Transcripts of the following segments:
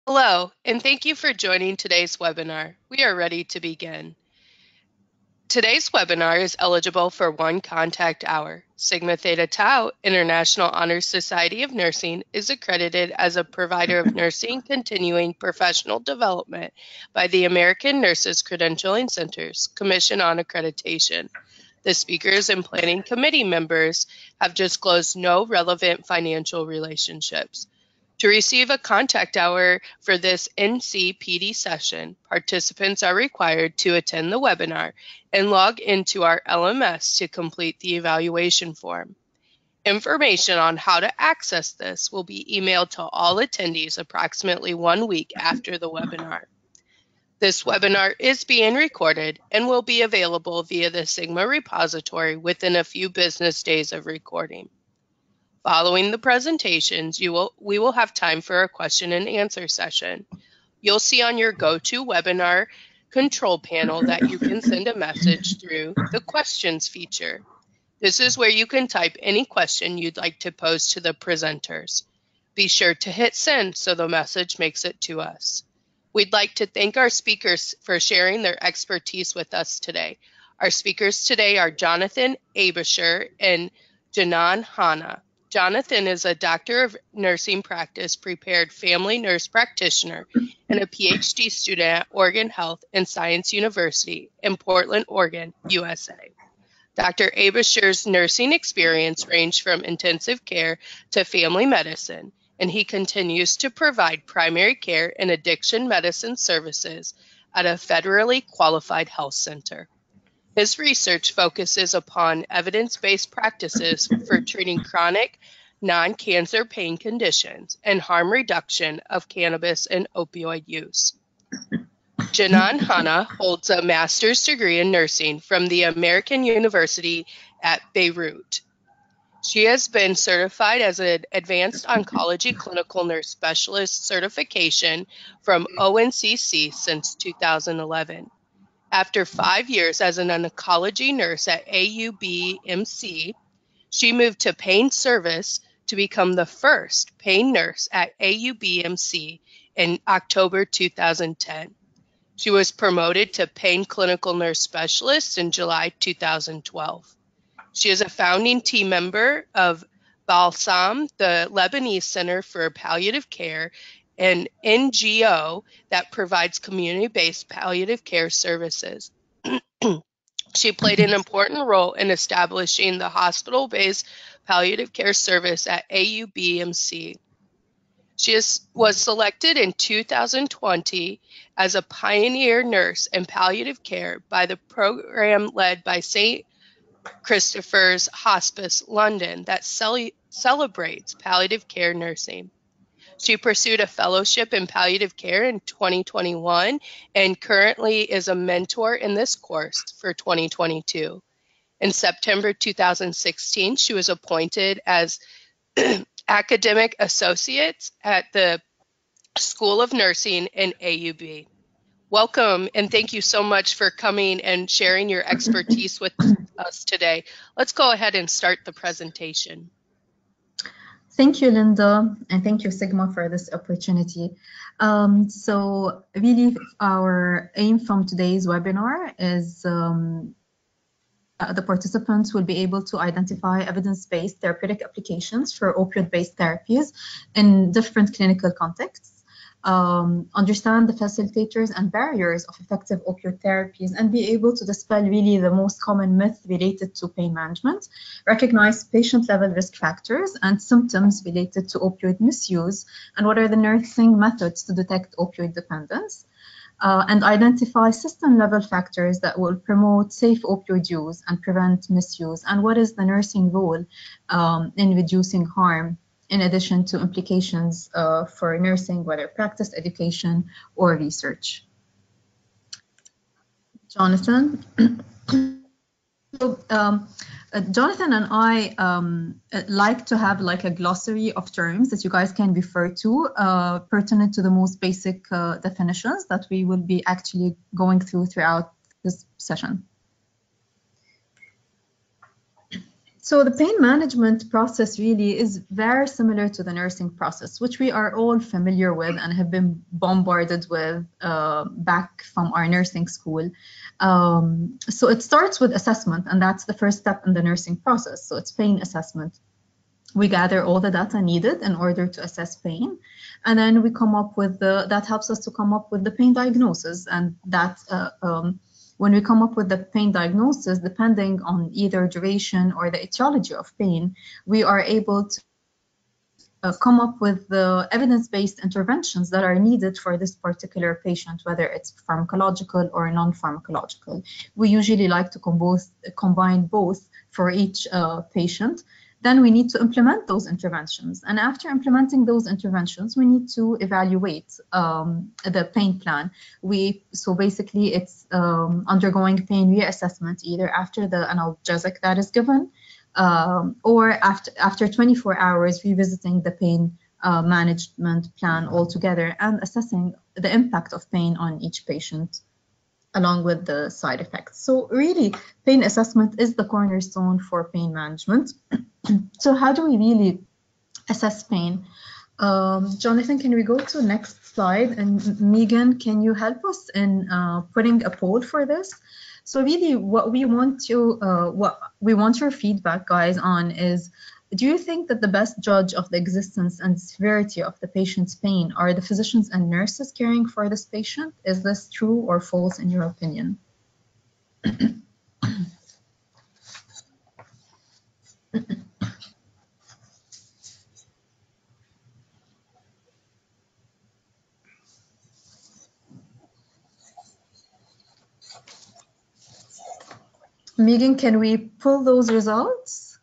Hello, and thank you for joining today's webinar. We are ready to begin. Today's webinar is eligible for one contact hour. Sigma Theta Tau International Honor Society of Nursing is accredited as a provider of nursing continuing professional development by the American Nurses Credentialing Centers Commission on Accreditation. The speakers and planning committee members have disclosed no relevant financial relationships. To receive a contact hour for this NCPD session, participants are required to attend the webinar and log into our LMS to complete the evaluation form. Information on how to access this will be emailed to all attendees approximately 1 week after the webinar. This webinar is being recorded and will be available via the Sigma repository within a few business days of recording. Following the presentations, we will have time for a question and answer session. You'll see on your GoToWebinar control panel that you can send a message through the questions feature. This is where you can type any question you'd like to pose to the presenters. Be sure to hit send so the message makes it to us. We'd like to thank our speakers for sharing their expertise with us today. Our speakers today are Jonathan Abisher and Janan Hanna. Jonathan is a doctor of nursing practice, prepared family nurse practitioner, and a PhD student at Oregon Health and Science University in Portland, Oregon, USA. Dr. Abisher's nursing experience ranged from intensive care to family medicine, and he continues to provide primary care and addiction medicine services at a federally qualified health center. His research focuses upon evidence-based practices for treating chronic, non-cancer pain conditions and harm reduction of cannabis and opioid use. Janan Hanna holds a master's degree in nursing from the American University at Beirut. She has been certified as an advanced oncology clinical nurse specialist certification from ONCC since 2011. After 5 years as an oncology nurse at AUBMC, she moved to pain service to become the first pain nurse at AUBMC in October 2010. She was promoted to pain clinical nurse specialist in July 2012. She is a founding team member of Balsam, the Lebanese Center for Palliative Care, an NGO that provides community-based palliative care services. She played an important role in establishing the hospital-based palliative care service at AUBMC. She was selected in 2020 as a pioneer nurse in palliative care by the program led by St. Christopher's Hospice London that celebrates palliative care nursing. She pursued a fellowship in palliative care in 2021 and currently is a mentor in this course for 2022. In September 2016, she was appointed as academic associate at the School of Nursing in AUB. Welcome, and thank you so much for coming and sharing your expertise with us today. Let's go ahead and start the presentation. Thank you, Linda, and thank you, Sigma, for this opportunity. So really, our aim from today's webinar is the participants will be able to identify evidence-based therapeutic applications for opioid-based therapies in different clinical contexts, understand the facilitators and barriers of effective opioid therapies, and be able to dispel really the most common myth related to pain management, recognize patient-level risk factors and symptoms related to opioid misuse, and what are the nursing methods to detect opioid dependence, and identify system-level factors that will promote safe opioid use and prevent misuse, and what is the nursing role in reducing harm, in addition to implications for nursing, whether practice, education, or research. Jonathan. So, Jonathan and I like to have like a glossary of terms that you guys can refer to pertinent to the most basic definitions that we will be actually going through throughout this session. So the pain management process really is very similar to the nursing process, which we are all familiar with and have been bombarded with back from our nursing school. So it starts with assessment, and that's the first step in the nursing process. So it's pain assessment. We gather all the data needed in order to assess pain, and then we come up with that helps us to come up with the pain diagnosis, and that when we come up with the pain diagnosis, depending on either duration or the etiology of pain, we are able to come up with the evidence-based interventions that are needed for this particular patient, whether it's pharmacological or non-pharmacological. We usually like to combine both for each patient. Then we need to implement those interventions. And after implementing those interventions, we need to evaluate the pain plan. So basically, it's undergoing pain reassessment either after the analgesic that is given or after 24 hours, revisiting the pain management plan altogether and assessing the impact of pain on each patient along with the side effects. So really, pain assessment is the cornerstone for pain management. So how do we really assess pain? Jonathan, can we go to the next slide? And Megan, can you help us in putting a poll for this? So really, what we want your feedback, guys, on is, do you think that the best judge of the existence and severity of the patient's pain are the physicians and nurses caring for this patient? Is this true or false in your opinion? Megan, can we pull those results?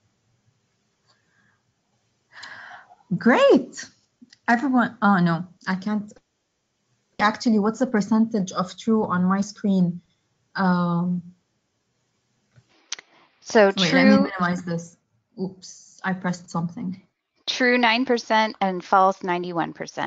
Great. Everyone, oh no, I can't. Actually, what's the percentage of true on my screen? So wait, true. Let me minimize this. Oops, I pressed something. True 9% and false 91%.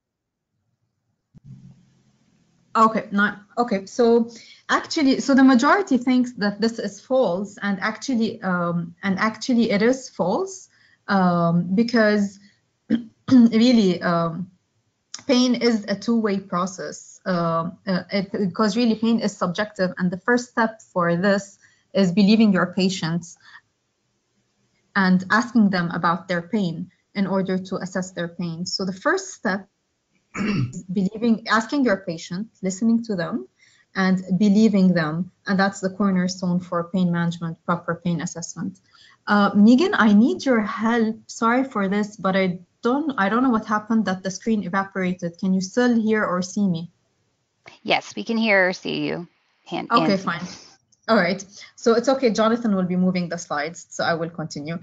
Okay, so actually, so the majority thinks that this is false, and actually it is false because really pain is a two-way process because really pain is subjective, and the first step for this is believing your patients and asking them about their pain in order to assess their pain. So the first step is asking your patient, listening to them, and believing them, and that's the cornerstone for pain management, proper pain assessment. Megan, I need your help. Sorry for this, but I don't know what happened, that the screen evaporated. Can you still hear or see me? Yes, we can hear or see you. Okay, fine. All right, so it's okay. Jonathan will be moving the slides, so I will continue.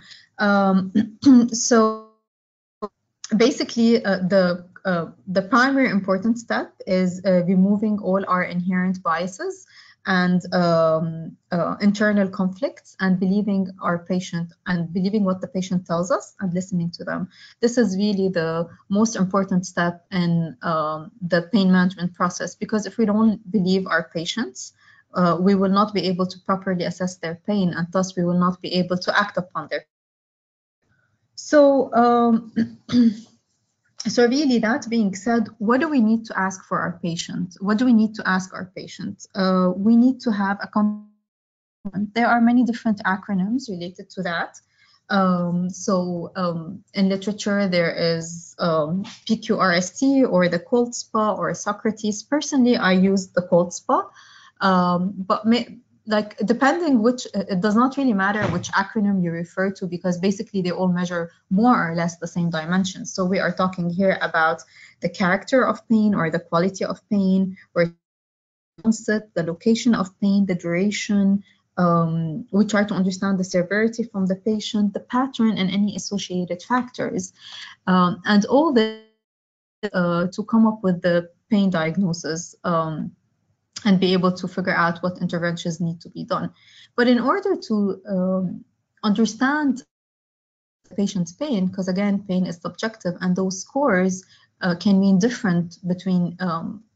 So basically, the primary important step is removing all our inherent biases and internal conflicts, and believing our patient and believing what the patient tells us and listening to them. This is really the most important step in the pain management process, because if we don't believe our patients, we will not be able to properly assess their pain, and thus we will not be able to act upon their. So so really, that being said, what do we need to ask for our patient? What do we need to ask our patient? We need to have a commitment. There are many different acronyms related to that. In literature, there is PQRST or the Cold Spa or Socrates. Personally, I use the Cold Spa, but depending which, it does not really matter which acronym you refer to, because basically they all measure more or less the same dimensions. So we are talking here about the character of pain or the quality of pain, or onset, the location of pain, the duration. We try to understand the severity from the patient, the pattern, and any associated factors, and all this to come up with the pain diagnosis. And be able to figure out what interventions need to be done. But in order to understand the patient's pain, because again, pain is subjective, and those scores can mean different between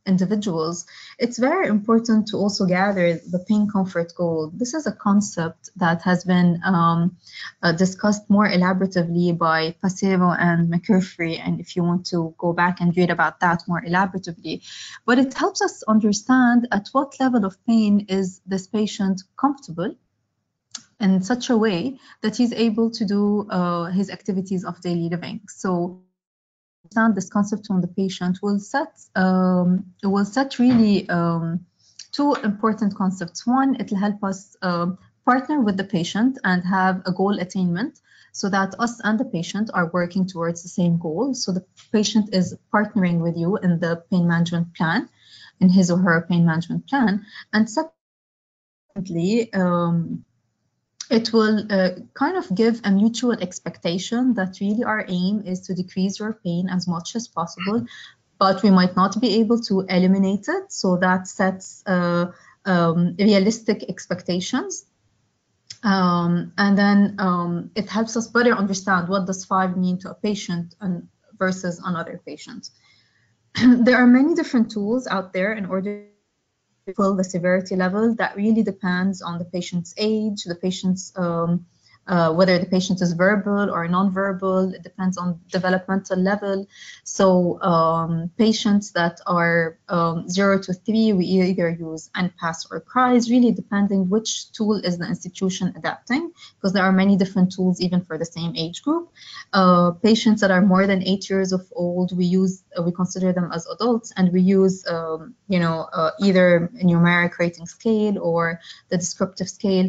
individuals, it's very important to also gather the pain comfort goal. This is a concept that has been discussed more elaboratively by Pasevo and McCaffrey, and if you want to go back and read about that more elaboratively. But it helps us understand at what level of pain is this patient comfortable in such a way that he's able to do his activities of daily living. So understand this concept from the patient will set really two important concepts. One, it will help us partner with the patient and have a goal attainment so that us and the patient are working towards the same goal. So the patient is partnering with you in the pain management plan, in his or her pain management plan. And secondly, it will kind of give a mutual expectation that really our aim is to decrease your pain as much as possible, but we might not be able to eliminate it. So that sets realistic expectations. And then it helps us better understand what does 5 mean to a patient and versus another patient. There are many different tools out there in order the severity level. That really depends on the patient's age, the patient's whether the patient is verbal or non-verbal. It depends on developmental level. So patients that are 0 to 3, we either use NPAS or CRIES, really depending which tool is the institution adapting, because there are many different tools even for the same age group. Patients that are more than 8 years of old, we consider them as adults, and we use either a numeric rating scale or the descriptive scale.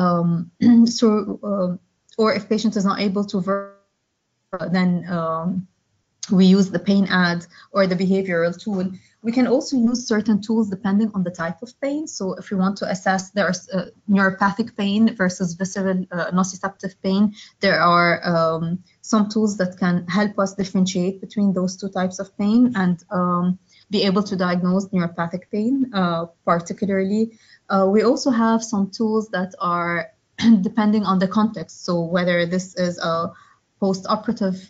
Or if patient is not able to then we use the pain ad or the behavioral tool. We can also use certain tools depending on the type of pain. So if we want to assess there's neuropathic pain versus visceral nociceptive pain, there are some tools that can help us differentiate between those two types of pain and be able to diagnose neuropathic pain particularly. We also have some tools that are depending on the context. So whether this is a post-operative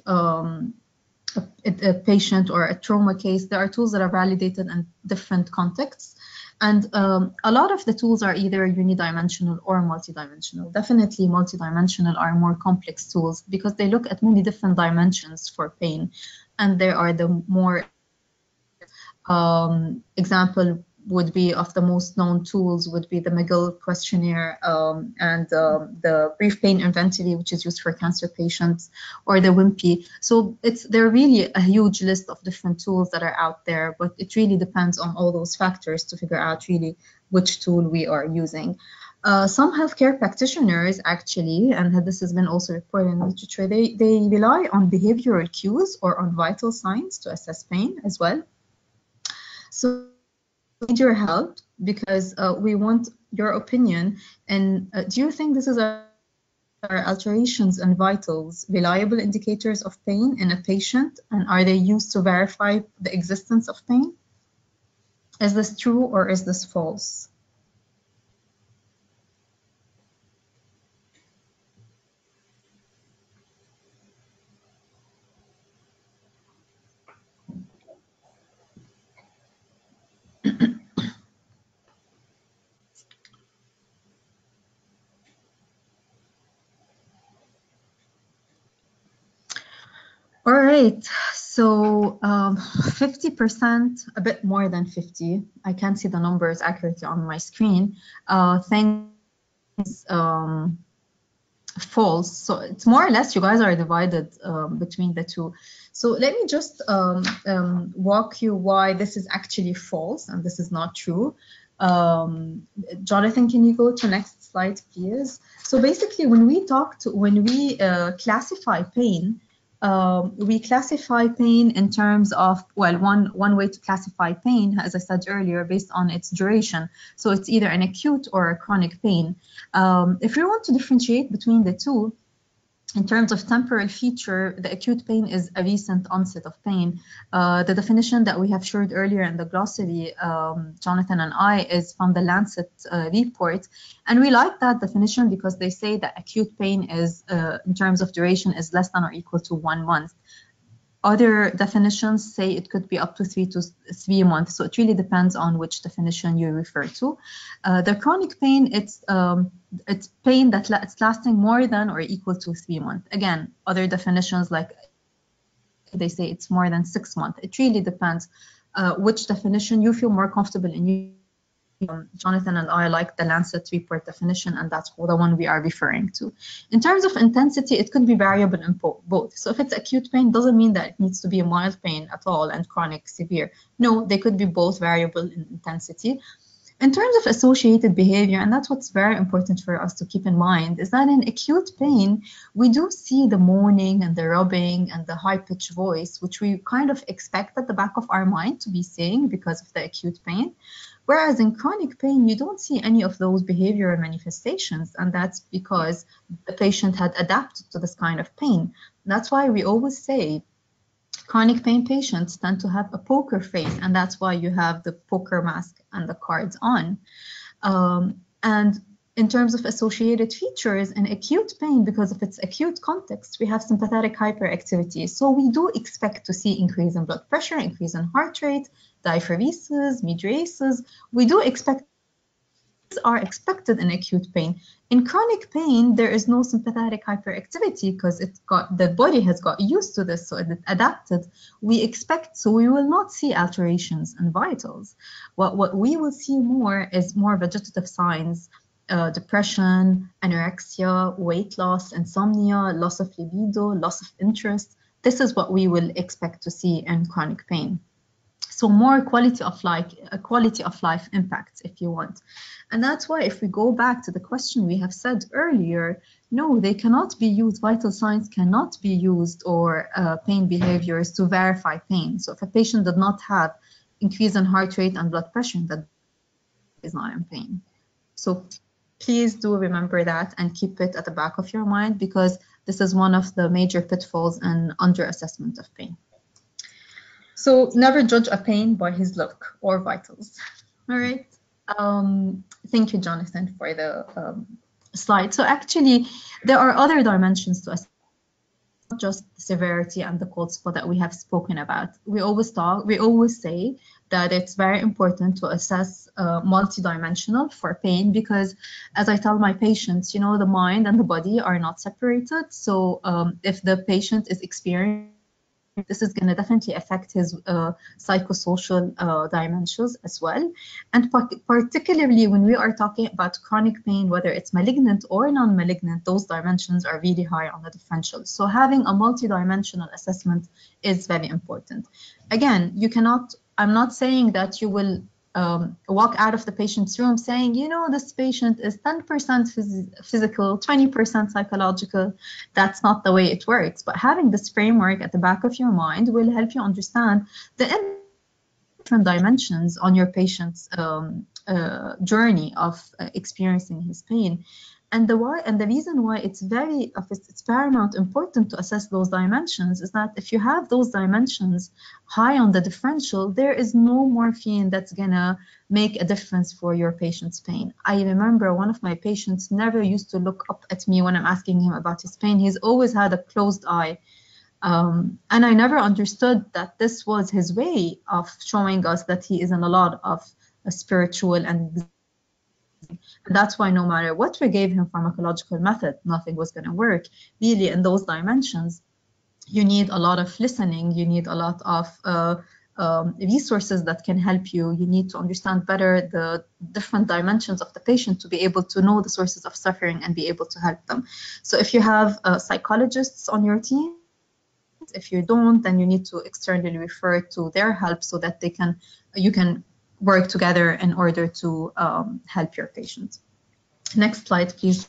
a patient or a trauma case, there are tools that are validated in different contexts. And a lot of the tools are either unidimensional or multidimensional. Definitely multidimensional are more complex tools because they look at many different dimensions for pain. And there are the more example would be of the most known tools would be the McGill questionnaire and the brief pain inventory, which is used for cancer patients, or the WIMPI. So there are really a huge list of different tools that are out there, but it really depends on all those factors to figure out really which tool we are using. Some healthcare practitioners actually, and this has been also reported in literature, they rely on behavioral cues or on vital signs to assess pain as well. So need your help because we want your opinion. And do you think this is are alterations in vitals reliable indicators of pain in a patient, and are they used to verify the existence of pain? Is this true or is this false? All right, so 50%, a bit more than 50. I can't see the numbers accurately on my screen. Things false. So it's more or less you guys are divided between the two. So let me just walk you why this is actually false and this is not true. Jonathan, can you go to next slide, please? So basically, when we classify pain, we classify pain in terms of, well, one way to classify pain, as I said earlier, based on its duration. So it's either an acute or a chronic pain. If we want to differentiate between the two, in terms of temporal feature, the acute pain is a recent onset of pain. The definition that we have shared earlier in the glossary, Jonathan and I, is from the Lancet report. And we like that definition because they say that acute pain is, in terms of duration, is less than or equal to 1 month. Other definitions say it could be up to 3 months. So it really depends on which definition you refer to. The chronic pain, it's pain it's lasting more than or equal to 3 months. Again, other definitions, like they say it's more than 6 months. It really depends which definition you feel more comfortable in. Jonathan and I like the Lancet report definition, and that's the one we are referring to. In terms of intensity, it could be variable in both. So if it's acute pain, doesn't mean that it needs to be a mild pain at all and chronic severe. No, they could be both variable in intensity. In terms of associated behavior, and that's what's very important for us to keep in mind, is that in acute pain, we do see the moaning and the rubbing and the high-pitched voice, which we kind of expect at the back of our mind to be saying because of the acute pain. Whereas in chronic pain, you don't see any of those behavioral manifestations, and that's because the patient had adapted to this kind of pain. That's why we always say chronic pain patients tend to have a poker face, and that's why you have the poker mask and the cards on. And in terms of associated features in acute pain, because of its acute context, we have sympathetic hyperactivity. So we do expect to see increase in blood pressure, increase in heart rate, diaphoresis, mydriasis. We do expect these are expected in acute pain. In chronic pain, there is no sympathetic hyperactivity because the body has got used to this, so it adapted. We will not see alterations in vitals. What we will see more is more vegetative signs, depression, anorexia, weight loss, insomnia, loss of libido, loss of interest. This is what we will expect to see in chronic pain. So more quality of life impacts, if you want. And that's why if we go back to the question we have said earlier, no, they cannot be used, vital signs cannot be used, or pain behaviors to verify pain. So if a patient did not have increase in heart rate and blood pressure, that is not in pain. So please do remember that and keep it at the back of your mind, because this is one of the major pitfalls in underassessment of pain. So never judge a pain by his look or vitals. All right. Thank you, Jonathan, for the slide. So actually, there are other dimensions to assess, not just the severity and the cold spot that we have spoken about. We always say that it's very important to assess multidimensional for pain, because as I tell my patients, the mind and the body are not separated. So if the patient is experiencing, this is going to definitely affect his psychosocial dimensions as well. And particularly when we are talking about chronic pain, whether it's malignant or non-malignant, those dimensions are really high on the differential. So having a multidimensional assessment is very important. Again, I'm not saying that you will walk out of the patient's room saying, this patient is 10% physical, 20% psychological. That's not the way it works. But having this framework at the back of your mind will help you understand the different dimensions on your patient's journey of experiencing his pain. And the reason why it's paramount important to assess those dimensions is that if you have those dimensions high on the differential, there is no morphine that's gonna make a difference for your patient's pain. I remember one of my patients never used to look up at me when I'm asking him about his pain. He's always had a closed eye. And I never understood that this was his way of showing us that he is in a lot of spiritual and that's why no matter what we gave him pharmacological method, nothing was going to work. Really, in those dimensions, you need a lot of listening. You need a lot of resources that can help you. You need to understand better the different dimensions of the patient to be able to know the sources of suffering and be able to help them. So if you have psychologists on your team, if you don't, then you need to externally refer to their help so that you can work together in order to help your patient. Next slide, please.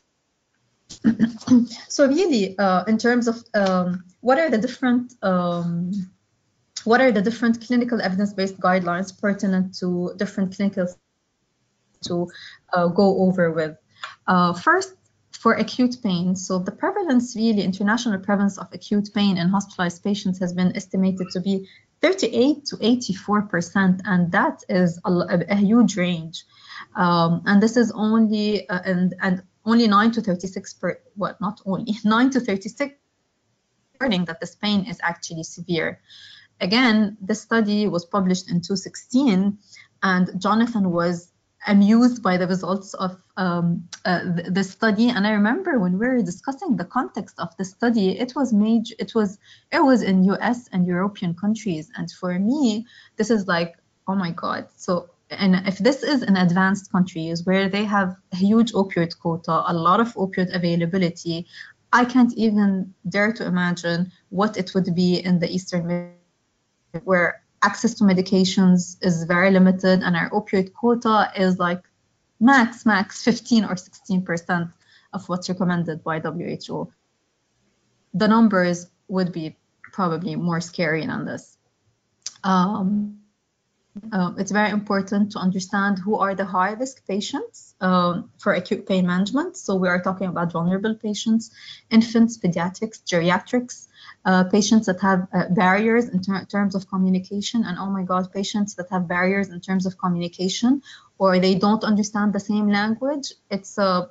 So really, in terms of what are the different clinical evidence-based guidelines pertinent to different clinicals to go over with? First, for acute pain, so the prevalence, really international prevalence of acute pain in hospitalized patients has been estimated to be 38 to 84%, and that is a huge range. And this is only only 9 to 36 9 to 36% learning that this pain is actually severe. Again, this study was published in 2016, and Jonathan was amused by the results of the study. And I remember when we were discussing the context of the study, it was in US and European countries. And for me, this is like, oh my God. So, and if this is in advanced countries where they have a huge opioid quota, a lot of opioid availability, I can't even dare to imagine what it would be in the Eastern, where access to medications is very limited and our opioid quota is like max 15 or 16% of what's recommended by WHO. The numbers would be probably more scary than this. It's very important to understand who are the high-risk patients for acute pain management. So we are talking about vulnerable patients, infants, pediatrics, geriatrics, patients that have barriers in terms of communication, and oh my God, patients that have barriers in terms of communication, or they don't understand the same language. It's one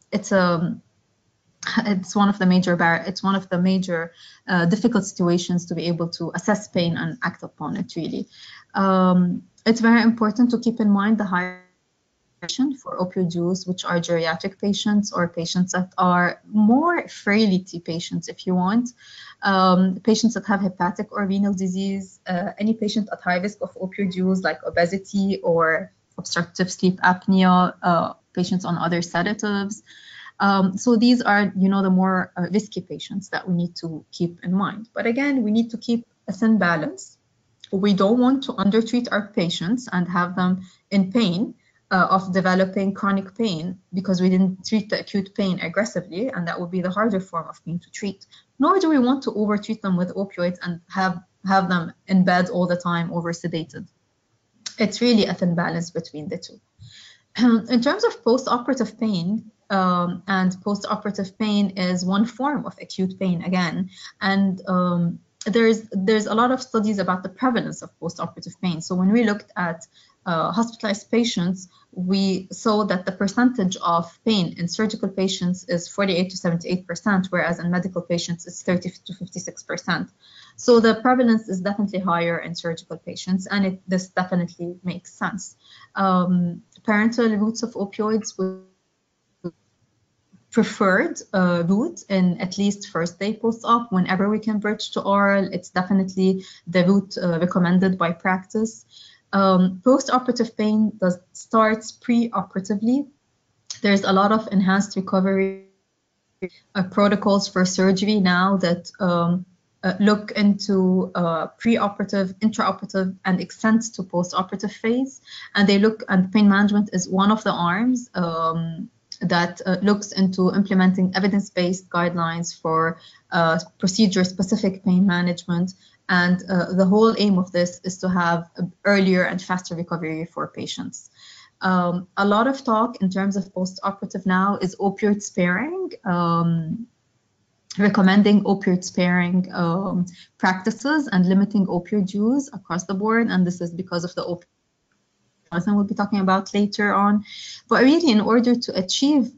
of the major difficult situations to be able to assess pain and act upon it, really. It's very important to keep in mind the high for opioid use, which are geriatric patients or patients that are more frailty patients, if you want, patients that have hepatic or renal disease, any patient at high risk of opioid use like obesity or obstructive sleep apnea, patients on other sedatives. So these are, the more risky patients that we need to keep in mind. But again, we need to keep a thin balance. We don't want to undertreat our patients and have them in pain of developing chronic pain because we didn't treat the acute pain aggressively, and that would be the harder form of pain to treat. Nor do we want to overtreat them with opioids and have them in bed all the time, over sedated. It's really a thin balance between the two. In terms of post-operative pain, and post-operative pain is one form of acute pain again, and there's a lot of studies about the prevalence of post-operative pain. So when we looked at hospitalized patients, we saw that the percentage of pain in surgical patients is 48 to 78%, whereas in medical patients it's 30 to 56%. So the prevalence is definitely higher in surgical patients, and this definitely makes sense. Parenteral routes of opioids would preferred route in at least first day post-op. Whenever we can bridge to oral, it's definitely the route recommended by practice. Post-operative pain starts pre-operatively. There's a lot of enhanced recovery protocols for surgery now that look into pre-operative, intraoperative, and extend to post-operative phase. And pain management is one of the arms that looks into implementing evidence-based guidelines for procedure-specific pain management. And the whole aim of this is to have earlier and faster recovery for patients. A lot of talk in terms of post-operative now is opioid sparing, recommending opioid sparing practices and limiting opioid use across the board. And this is because of the opioid Jonathan will be talking about later on. But really, in order to achieve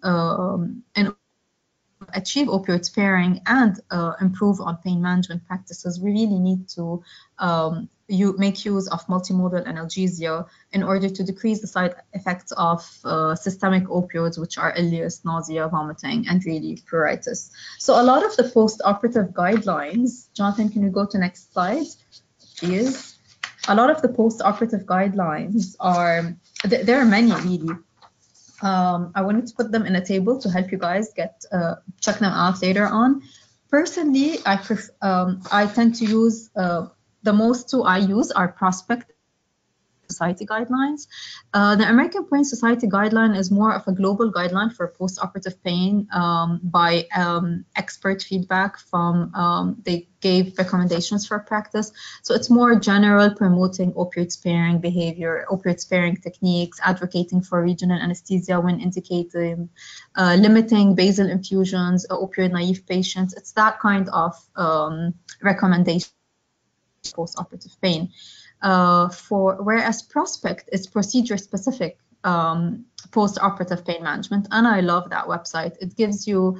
opioid sparing and improve on pain management practices, we really need to make use of multimodal analgesia in order to decrease the side effects of systemic opioids, which are ileus, nausea, vomiting, and really pruritus. So a lot of the post-operative guidelines, Jonathan, can you go to next slide, please? A lot of the post-operative guidelines there are many really. I wanted to put them in a table to help you guys check them out later on. Personally, I tend to use, the most two I use are Prospect Society guidelines. The American Pain Society guideline is more of a global guideline for post-operative pain by expert feedback from, they gave recommendations for practice. So it's more general, promoting opioid sparing behavior, opioid sparing techniques, advocating for regional anesthesia when indicated, limiting basal infusions, opioid naive patients. It's that kind of recommendation for post-operative pain. Whereas Prospect is procedure specific post-operative pain management, and I love that website. It gives you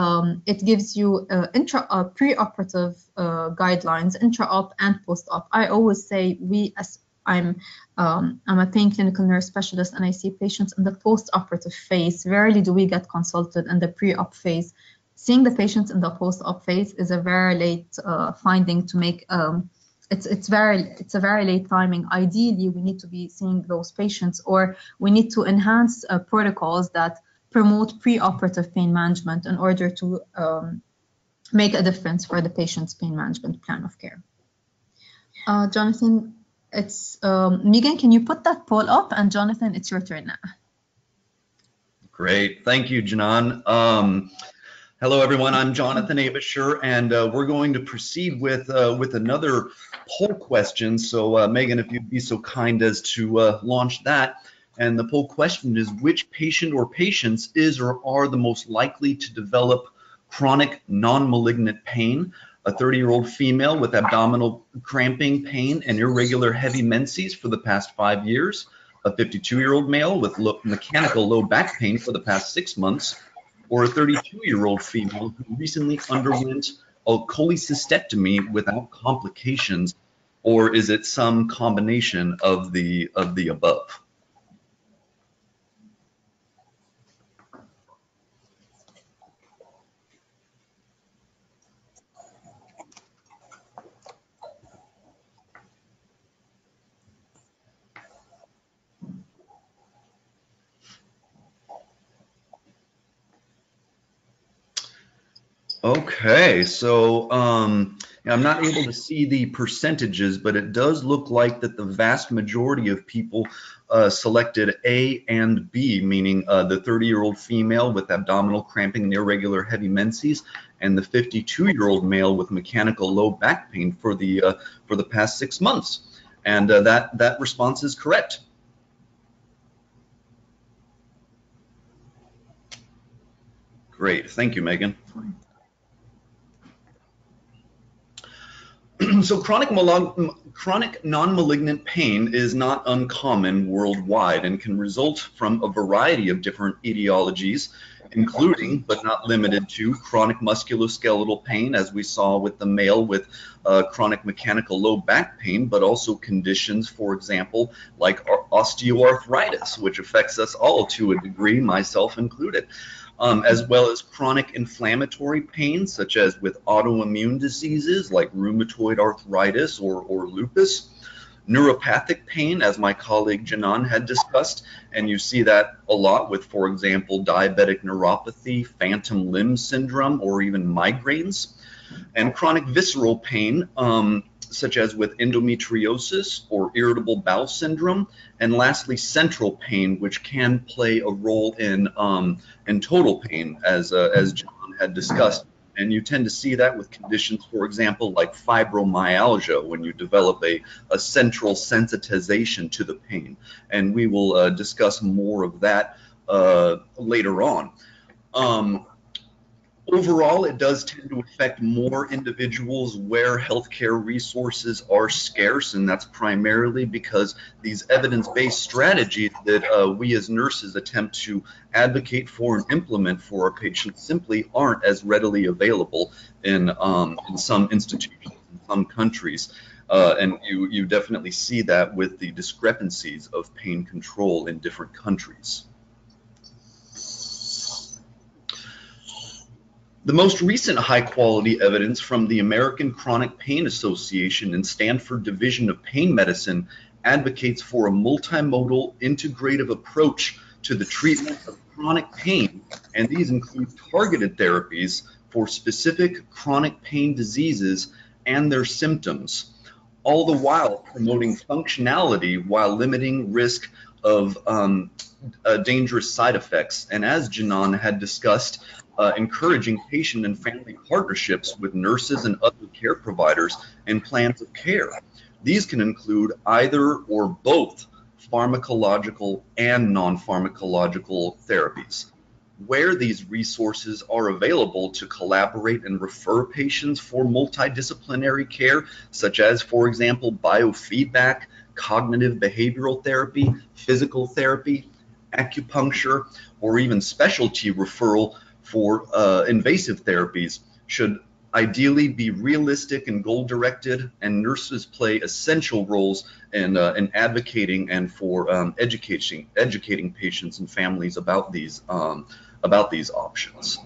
pre-operative guidelines, intra-op and post-op. I always say I'm a pain clinical nurse specialist, and I see patients in the post-operative phase. Rarely do we get consulted in the pre-op phase. Seeing the patients in the post-op phase is a very late finding to make. It's a very late timing. Ideally, we need to be seeing those patients, or we need to enhance protocols that promote pre-operative pain management in order to make a difference for the patient's pain management plan of care. Jonathan, it's Megan. Can you put that poll up? And Jonathan, it's your turn now. Great, thank you, Janan. Hello, everyone. I'm Jonathan Abisher, and we're going to proceed with another poll question. So, Megan, if you'd be so kind as to launch that. And the poll question is: which patient or patients is or are the most likely to develop chronic non-malignant pain? A 30-year-old female with abdominal cramping pain and irregular heavy menses for the past 5 years, a 52-year-old male with mechanical low back pain for the past 6 months, or a 32-year-old female who recently underwent a cholecystectomy without complications, or is it some combination of the above? Okay, so I'm not able to see the percentages, but it does look like that the vast majority of people selected A and B, meaning the 30-year-old female with abdominal cramping and irregular heavy menses, and the 52-year-old male with mechanical low back pain for the past 6 months. And that response is correct. Great, thank you, Megan. So chronic non-malignant pain is not uncommon worldwide and can result from a variety of different etiologies, including but not limited to chronic musculoskeletal pain, as we saw with the male with chronic mechanical low back pain, but also conditions, for example, like osteoarthritis, which affects us all to a degree, myself included. As well as chronic inflammatory pain, such as with autoimmune diseases like rheumatoid arthritis or lupus. Neuropathic pain, as my colleague Janan had discussed, and you see that a lot with, for example, diabetic neuropathy, phantom limb syndrome, or even migraines. And chronic visceral pain, such as with endometriosis or irritable bowel syndrome, and lastly, central pain, which can play a role in total pain, as John had discussed. And you tend to see that with conditions, for example, like fibromyalgia, when you develop a central sensitization to the pain. And we will discuss more of that later on. Overall, it does tend to affect more individuals where healthcare resources are scarce, and that's primarily because these evidence-based strategies that we as nurses attempt to advocate for and implement for our patients simply aren't as readily available in some institutions, in some countries. And you definitely see that with the discrepancies of pain control in different countries. The most recent high-quality evidence from the American Chronic Pain Association and Stanford Division of Pain Medicine advocates for a multimodal integrative approach to the treatment of chronic pain, and these include targeted therapies for specific chronic pain diseases and their symptoms, all the while promoting functionality while limiting risk of dangerous side effects. And as Janan had discussed, encouraging patient and family partnerships with nurses and other care providers and plans of care. These can include either or both pharmacological and non-pharmacological therapies. Where these resources are available to collaborate and refer patients for multidisciplinary care, such as, for example, biofeedback, cognitive behavioral therapy, physical therapy, acupuncture, or even specialty referral for invasive therapies should ideally be realistic and goal-directed, and nurses play essential roles in advocating and for educating patients and families about these options.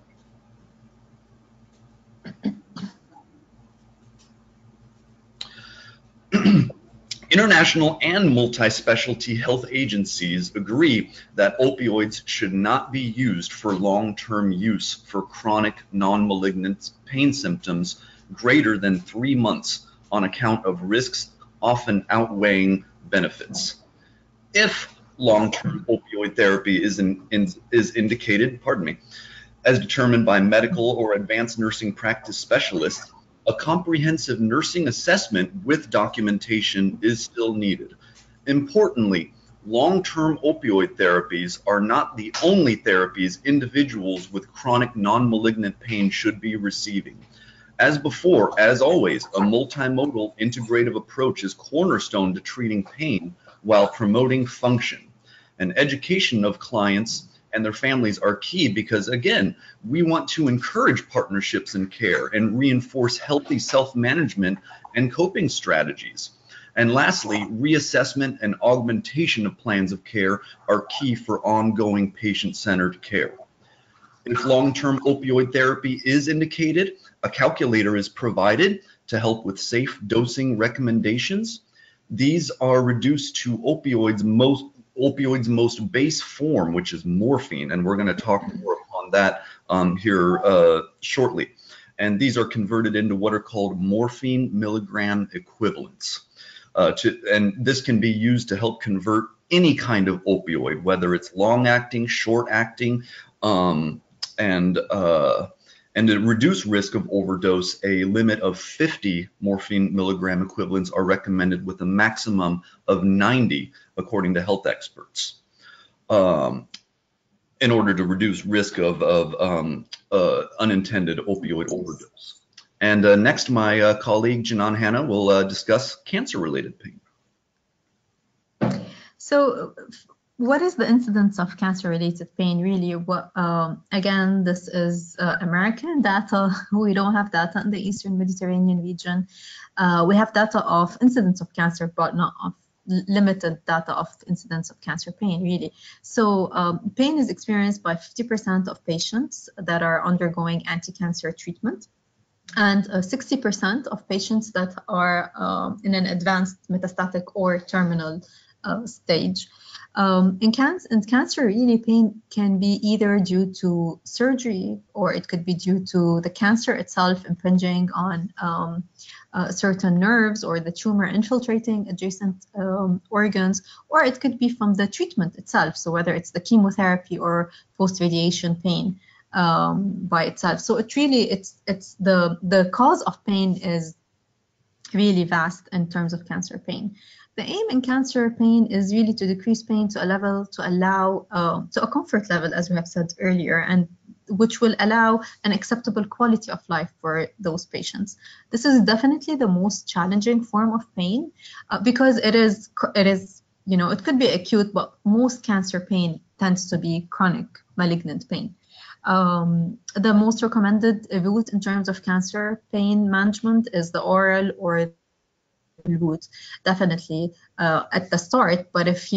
International and multi-specialty health agencies agree that opioids should not be used for long-term use for chronic non-malignant pain symptoms greater than 3 months on account of risks often outweighing benefits. If long-term opioid therapy is indicated, as determined by medical or advanced nursing practice specialists, a comprehensive nursing assessment with documentation is still needed. Importantly, long-term opioid therapies are not the only therapies individuals with chronic non-malignant pain should be receiving. As before, as always, a multimodal integrative approach is cornerstone to treating pain while promoting function. And education of clients and their families are key because, again, we want to encourage partnerships in care and reinforce healthy self-management and coping strategies. And lastly, reassessment and augmentation of plans of care are key for ongoing patient-centered care. If long-term opioid therapy is indicated, a calculator is provided to help with safe dosing recommendations. These are reduced to opioid's most base form, which is morphine, and we're going to talk more on that here shortly. And these are converted into what are called morphine milligram equivalents. And this can be used to help convert any kind of opioid, whether it's long-acting, short-acting, and to reduce risk of overdose, a limit of 50 morphine milligram equivalents are recommended with a maximum of 90, according to health experts, in order to reduce risk of unintended opioid overdose. And next, my colleague Janan Hanna will discuss cancer-related pain. So, what is the incidence of cancer-related pain, really? Again, this is American data. We don't have data in the Eastern Mediterranean region. We have data of incidence of cancer, but not of limited data of incidence of cancer pain, really. So pain is experienced by 50% of patients that are undergoing anti-cancer treatment, and 60% of patients that are in an advanced metastatic or terminal stage. In cancer, really, pain can be either due to surgery, or it could be due to the cancer itself impinging on certain nerves, or the tumor infiltrating adjacent organs, or it could be from the treatment itself. So whether it's the chemotherapy or post-radiation pain by itself. So it really, it's the cause of pain is really vast in terms of cancer pain. The aim in cancer pain is really to decrease pain to a level to allow to a comfort level, as we have said earlier, and which will allow an acceptable quality of life for those patients. This is definitely the most challenging form of pain because it is, you know, it could be acute, but most cancer pain tends to be chronic malignant pain. The most recommended route in terms of cancer pain management is the oral or route, definitely at the start. But if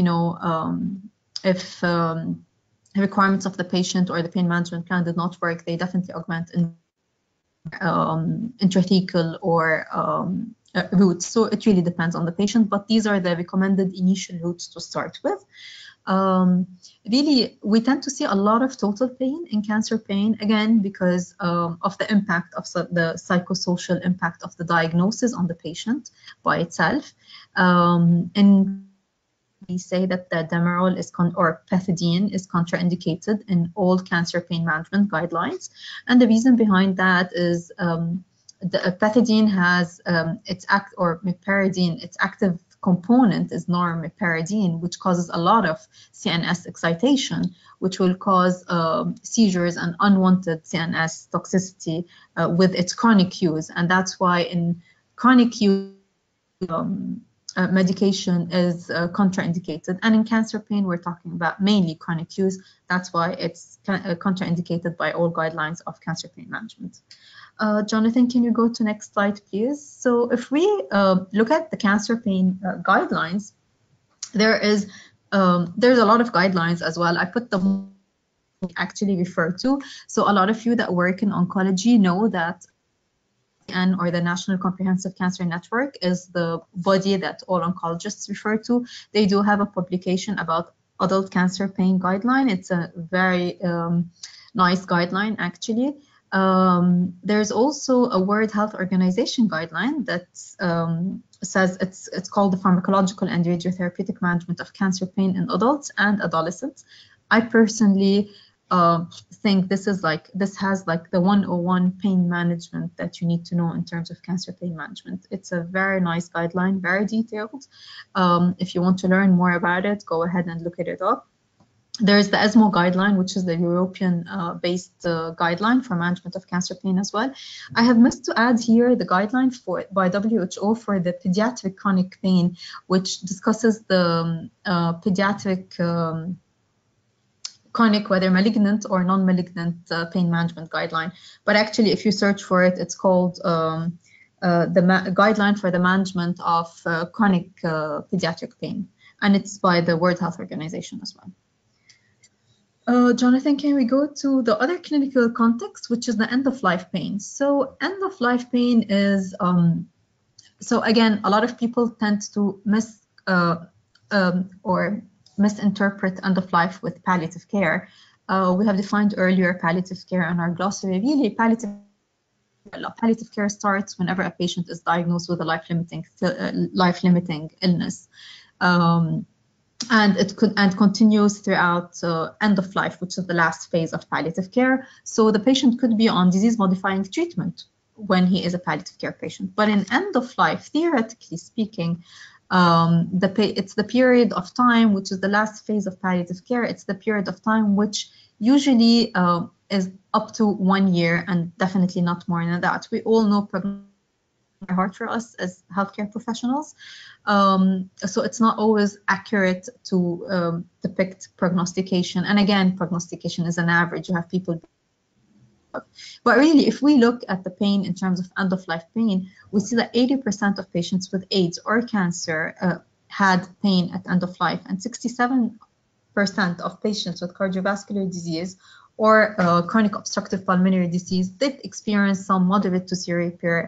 requirements of the patient or the pain management plan did not work, they definitely augment in intrathecal or routes. So it really depends on the patient, but these are the recommended initial routes to start with. Really, we tend to see a lot of total pain in cancer pain, again, because of the impact of the psychosocial impact of the diagnosis on the patient by itself. And we say that the Demerol or pethidine is contraindicated in all cancer pain management guidelines. And the reason behind that is the pethidine has meperidine, its active component is normeperidine, which causes a lot of CNS excitation, which will cause seizures and unwanted CNS toxicity with its chronic use. And that's why in chronic use, medication is contraindicated. And in cancer pain, we're talking about mainly chronic use. That's why it's contraindicated by all guidelines of cancer pain management. Jonathan, can you go to next slide, please? So if we look at the cancer pain guidelines, there's a lot of guidelines as well. I put them actually refer to. So a lot of you that work in oncology know that or the National Comprehensive Cancer Network is the body that all oncologists refer to. They do have a publication about adult cancer pain guideline. It's a very nice guideline, actually. There's also a World Health Organization guideline that says it's called the Pharmacological and Radiotherapeutic Management of Cancer Pain in Adults and Adolescents. I personally think this has like the 101 pain management that you need to know in terms of cancer pain management. It's a very nice guideline, very detailed. If you want to learn more about it, go ahead and look it up. There's the ESMO guideline, which is the European-based guideline for management of cancer pain as well. I have missed to add here the guideline by WHO for the pediatric chronic pain, which discusses the pediatric chronic, whether malignant or non-malignant pain management guideline. But actually, if you search for it, it's called the guideline for the management of chronic pediatric pain. And it's by the World Health Organization as well. Jonathan, can we go to the other clinical context, which is the end-of-life pain? So end-of-life pain is, so again, a lot of people tend to misinterpret end-of-life with palliative care. We have defined earlier palliative care in our glossary. Really, palliative care starts whenever a patient is diagnosed with a life-limiting illness. And it continues throughout end of life, which is the last phase of palliative care. So the patient could be on disease-modifying treatment when he is a palliative care patient. But in end of life, theoretically speaking, it's the period of time which is the last phase of palliative care. It's the period of time which usually is up to 1 year and definitely not more than that. We all know hard for us as healthcare professionals. So it's not always accurate to depict prognostication. And again, prognostication is an average. You have people. But really, if we look at the pain in terms of end-of-life pain, we see that 80% of patients with AIDS or cancer had pain at end of life, and 67% of patients with cardiovascular disease or chronic obstructive pulmonary disease did experience some moderate to severe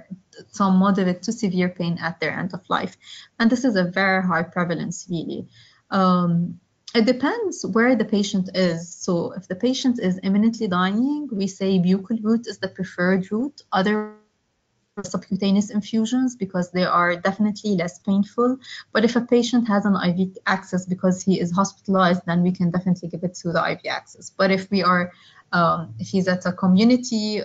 pain at their end of life. And this is a very high prevalence, really. It depends where the patient is. So if the patient is imminently dying, we say buccal route is the preferred route. Other subcutaneous infusions, because they are definitely less painful. But if a patient has an IV access because he is hospitalized, then we can definitely give it through the IV access. But if we are, if he's at a community,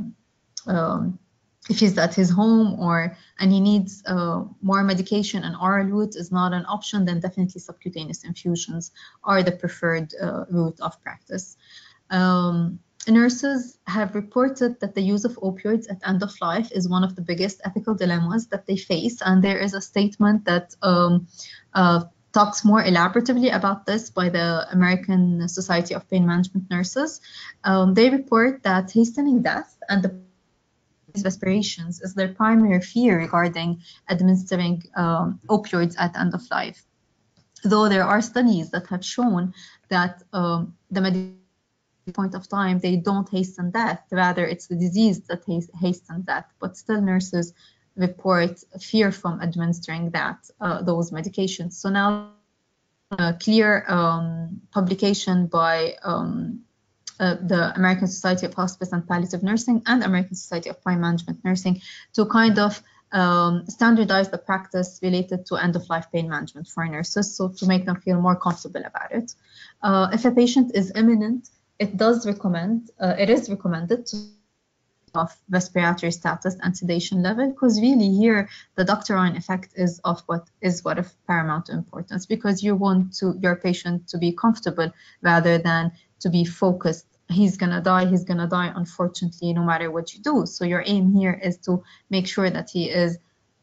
if he's at his home and he needs more medication and oral route is not an option, then definitely subcutaneous infusions are the preferred route of practice. Nurses have reported that the use of opioids at end of life is one of the biggest ethical dilemmas that they face, and there is a statement that talks more elaboratively about this by the American Society of Pain Management Nurses. They report that hastening death and the respirations is their primary fear regarding administering opioids at end of life. Though there are studies that have shown that the medication point of time, they don't hasten death, rather it's the disease that hastens death, but still nurses report fear from administering those medications. So now a clear publication by the American Society of Hospice and Palliative Nursing and American Society of Pain Management Nursing to kind of standardize the practice related to end-of-life pain management for nurses, so to make them feel more comfortable about it. If a patient is imminent, it is recommended to of respiratory status and sedation level, because really here the doctrine effect is of what of paramount importance, because you want your patient to be comfortable rather than to be focused. He's gonna die, unfortunately, no matter what you do. So your aim here is to make sure that he is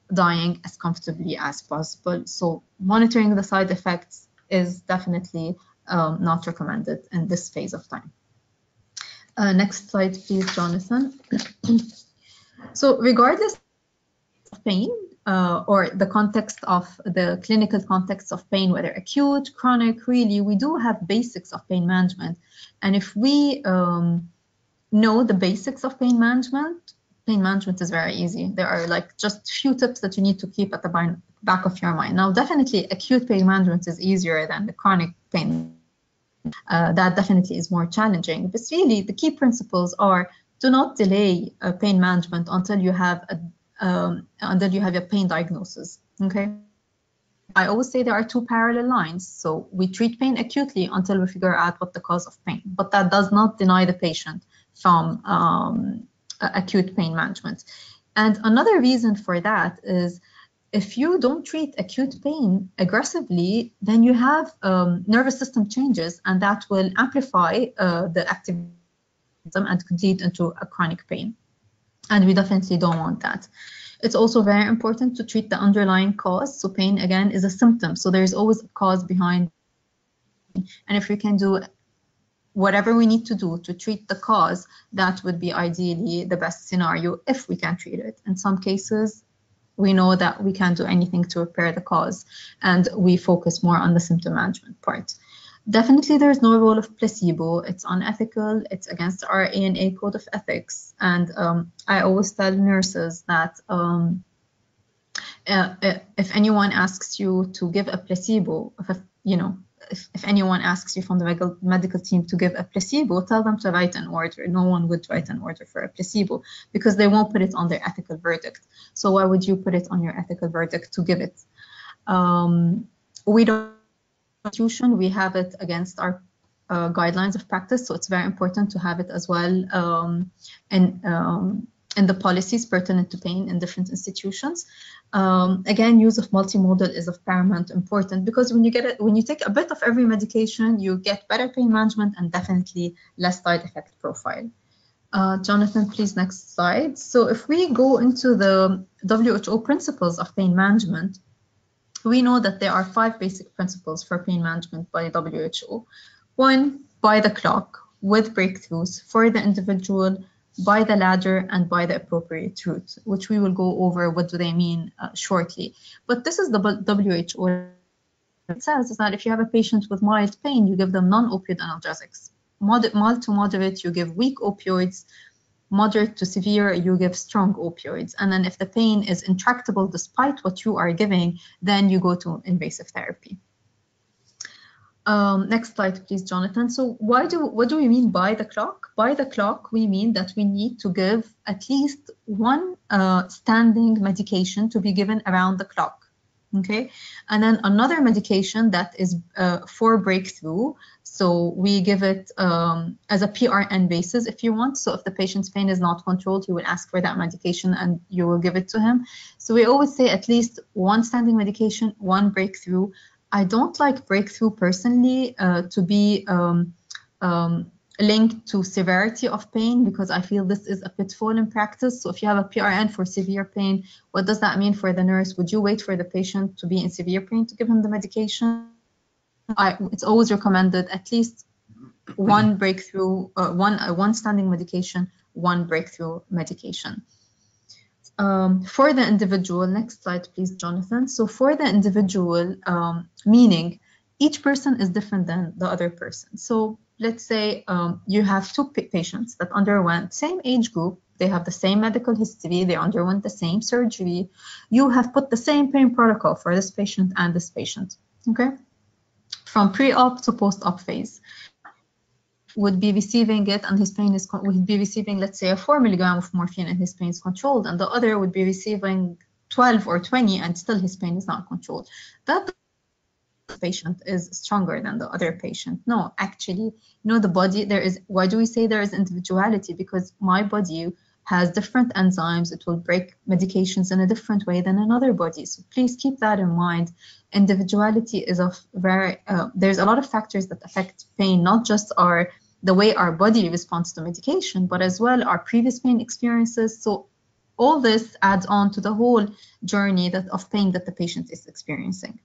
dying as comfortably as possible. So monitoring the side effects is definitely not recommended in this phase of time. Next slide, please, Jonathan. So regardless of pain or the context of the clinical context of pain, whether acute, chronic, really, we do have basics of pain management. And if we know the basics of pain management is very easy. There are like just few tips that you need to keep at the back of your mind. Now, definitely acute pain management is easier than the chronic pain. That definitely is more challenging. But really, the key principles are: do not delay pain management until you have a pain diagnosis. Okay. I always say there are two parallel lines. So we treat pain acutely until we figure out what the cause of pain, but that does not deny the patient from acute pain management. And another reason for that is, if you don't treat acute pain aggressively, then you have nervous system changes, and that will amplify the activity and could lead into a chronic pain. And we definitely don't want that. It's also very important to treat the underlying cause. So pain, again, is a symptom. So there's always a cause behind. And if we can do whatever we need to do to treat the cause, that would be ideally the best scenario if we can treat it. In some cases, we know that we can't do anything to repair the cause, and we focus more on the symptom management part. Definitely, there's no role of placebo. It's unethical. It's against our ANA code of ethics. And I always tell nurses that if anyone asks you to give a placebo, if anyone asks you from the medical team to give a placebo, tell them to write an order. No one would write an order for a placebo because they won't put it on their ethical verdict. So why would you put it on your ethical verdict to give it? We don't. We have it against our guidelines of practice, so it's very important to have it as well in the policies pertinent to pain in different institutions. Again, use of multimodal is of paramount importance, because when you take a bit of every medication, you get better pain management and definitely less side effect profile. Jonathan, please, next slide. So if we go into the WHO principles of pain management, we know that there are 5 basic principles for pain management by WHO. 1, by the clock, with breakthroughs for the individual, by the ladder, and by the appropriate route, which we will go over what do they mean shortly. But this is the WHO. It says is that if you have a patient with mild pain, you give them non-opioid analgesics. Mild to moderate, you give weak opioids. Moderate to severe, you give strong opioids. And then if the pain is intractable despite what you are giving, then you go to invasive therapy. Next slide, please, Jonathan. So what do we mean by the clock? By the clock, we mean that we need to give at least one standing medication to be given around the clock. Okay, and then another medication that is for breakthrough. So we give it as a PRN basis if you want. So if the patient's pain is not controlled, you will ask for that medication and you will give it to him. So we always say at least one standing medication, one breakthrough. I don't like breakthrough personally to be linked to severity of pain, because I feel this is a pitfall in practice. So if you have a PRN for severe pain, what does that mean for the nurse? Would you wait for the patient to be in severe pain to give him the medication? It's always recommended at least one breakthrough, one standing medication, one breakthrough medication. For the individual, next slide, please, Jonathan. So for the individual, meaning each person is different than the other person. So let's say you have 2 patients that underwent same age group, they have the same medical history, they underwent the same surgery. You have put the same pain protocol for this patient and this patient, okay? From pre-op to post-op phase. Would be receiving it and his pain is, would be receiving, let's say, a 4 milligram of morphine and his pain is controlled, and the other would be receiving 12 or 20 and still his pain is not controlled. That patient is stronger than the other patient. No, actually, the body, why do we say there is individuality? Because my body has different enzymes. It will break medications in a different way than another body. So please keep that in mind. Individuality is of there's a lot of factors that affect pain, not just the way our body responds to medication, but as well our previous pain experiences. So all this adds on to the whole journey of pain that the patient is experiencing.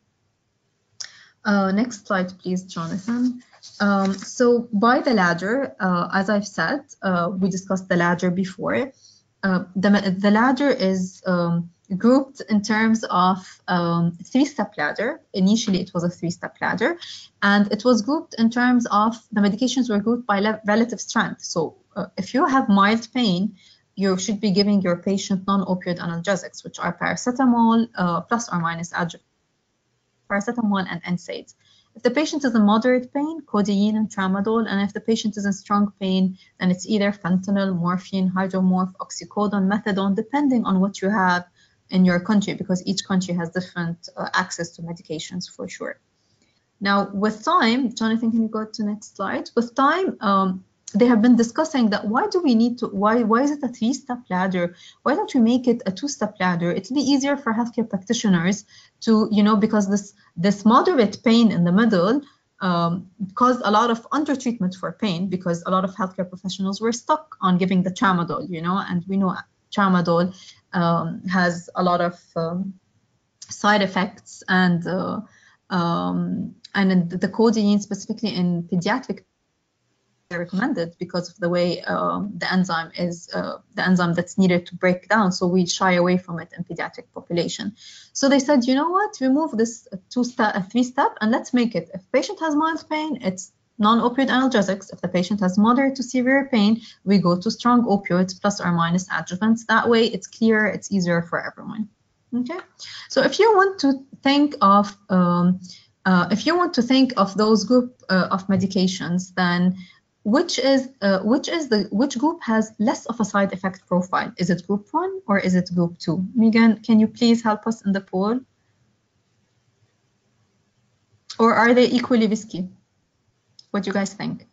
Next slide, please, Jonathan. So by the ladder, as I've said, we discussed the ladder before. The ladder is grouped in terms of three-step ladder. Initially, it was a three-step ladder, and it was grouped in terms of the medications were grouped by relative strength. So if you have mild pain, you should be giving your patient non-opioid analgesics, which are paracetamol plus or minus adjuvant, paracetamol and NSAIDs. If the patient is in moderate pain, codeine and tramadol, and if the patient is in strong pain, then it's either fentanyl, morphine, hydromorph, oxycodone, methadone, depending on what you have in your country, because each country has different access to medications for sure. Now, with time, Jonathan, can you go to the next slide? With time, they have been discussing that why is it a three-step ladder? Why don't we make it a two-step ladder? It'll be easier for healthcare practitioners to, because this moderate pain in the middle caused a lot of under-treatment for pain, because a lot of healthcare professionals were stuck on giving the tramadol, and we know tramadol has a lot of side effects, and the codeine, specifically in pediatric, recommended because of the way the enzyme is the enzyme that's needed to break down, so we shy away from it in pediatric population. So they said, you know what, remove this three-step and let's make it, if patient has mild pain, it's non-opioid analgesics. If the patient has moderate to severe pain, we go to strong opioids plus or minus adjuvants. That way it's clear, it's easier for everyone. Okay, so if you want to think of those group of medications, then which group has less of a side effect profile? Is it group 1 or is it group 2? Megan, can you please help us in the poll? Or are they equally risky? What do you guys think?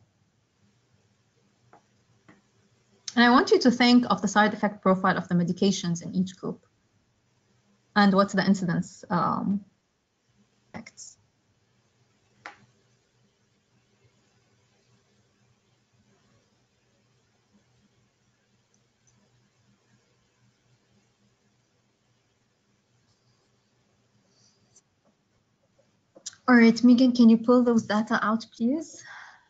And I want you to think of the side effect profile of the medications in each group. And what's the incidence effects? All right, Megan, can you pull those data out, please?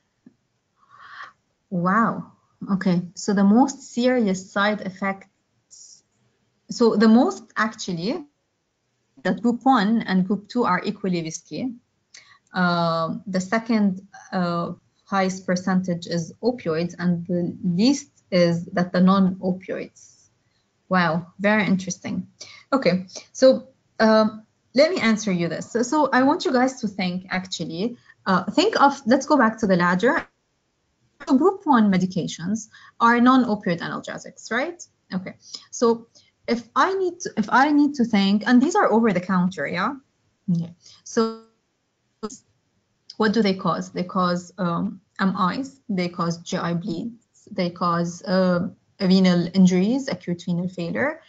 Wow. Okay, so the most serious side effects, so the most actually, that group 1 and group 2 are equally risky. The second highest percentage is opioids, and the least is that the non-opioids. Wow, very interesting. Okay, so let me answer you this. So I want you guys to think, actually, let's go back to the ladder. So group 1 medications are non-opioid analgesics, right? Okay, so if I need to think, and these are over the counter, yeah? Okay. So what do they cause? They cause MIs, they cause GI bleeds, they cause renal injuries, acute renal failure.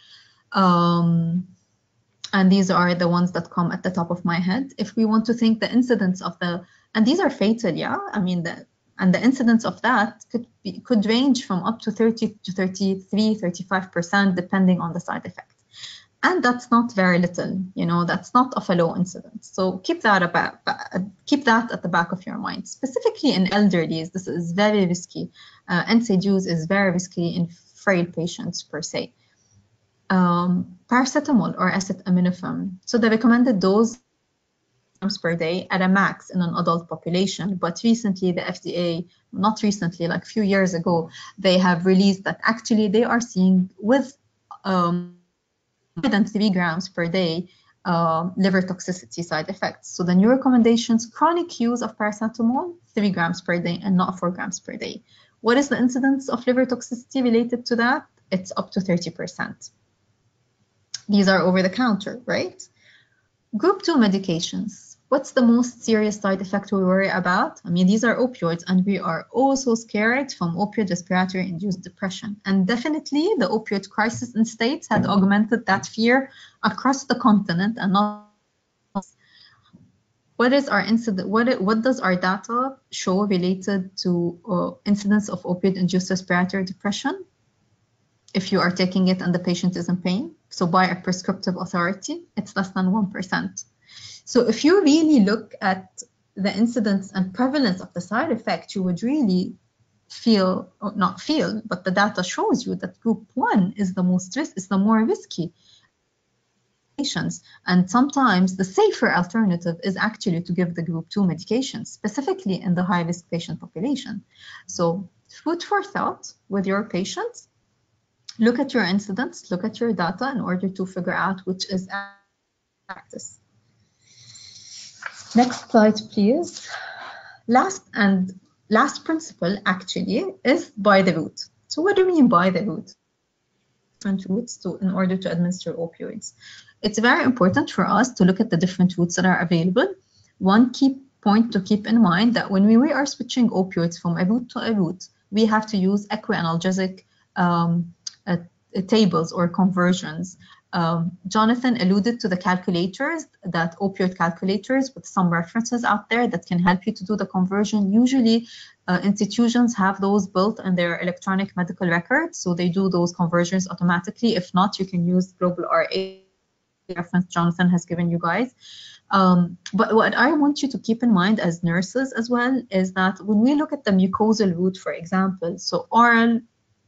And these are the ones that come at the top of my head. If we want to think the incidence of and these are fatal, yeah? I mean, the incidence of that could range from up to 30 to 33, 35%, depending on the side effect. And that's not very little, that's not of a low incidence. So keep that at the back of your mind. Specifically in elderlies, this is very risky. NSAID use is very risky in frail patients per se. Paracetamol or acetaminophen. So the recommended dose grams per day at a max in an adult population, but recently the FDA, not recently, like a few years ago, they have released that actually they are seeing with more than 3 grams per day liver toxicity side effects. So the new recommendations, chronic use of paracetamol, 3 grams per day and not 4 grams per day. What is the incidence of liver toxicity related to that? It's up to 30%. These are over the counter, right? Group 2 medications. What's the most serious side effect we worry about? I mean, these are opioids, and we are also scared from opioid respiratory-induced depression. And definitely the opioid crisis in states had augmented that fear across the continent, and not. What is our incident? What does our data show related to incidence of opioid-induced respiratory depression? if you are taking it and the patient is in pain. So by a prescriptive authority, it's less than 1%. So if you really look at the incidence and prevalence of the side effect, you would really feel, or not feel, but the data shows you that group 1 is the most is the more risky patients. And sometimes the safer alternative is actually to give the group 2 medications, specifically in the high-risk patient population. So food for thought with your patients. Look at your incidence, look at your data in order to figure out which is practice. Next slide, please. Last principle actually is by the route. So what do we mean by the route? Different routes in order to administer opioids. It's very important for us to look at the different routes that are available. One key point to keep in mind that when we are switching opioids from a route to a route, we have to use equianalgesic tables or conversions. Jonathan alluded to the calculators, that opioid calculators with some references out there that can help you to do the conversion. Usually institutions have those built in their electronic medical records, so they do those conversions automatically. If not, you can use Global RA reference Jonathan has given you guys. But what I want you to keep in mind as nurses as well is that when we look at the mucosal route, for example, so oral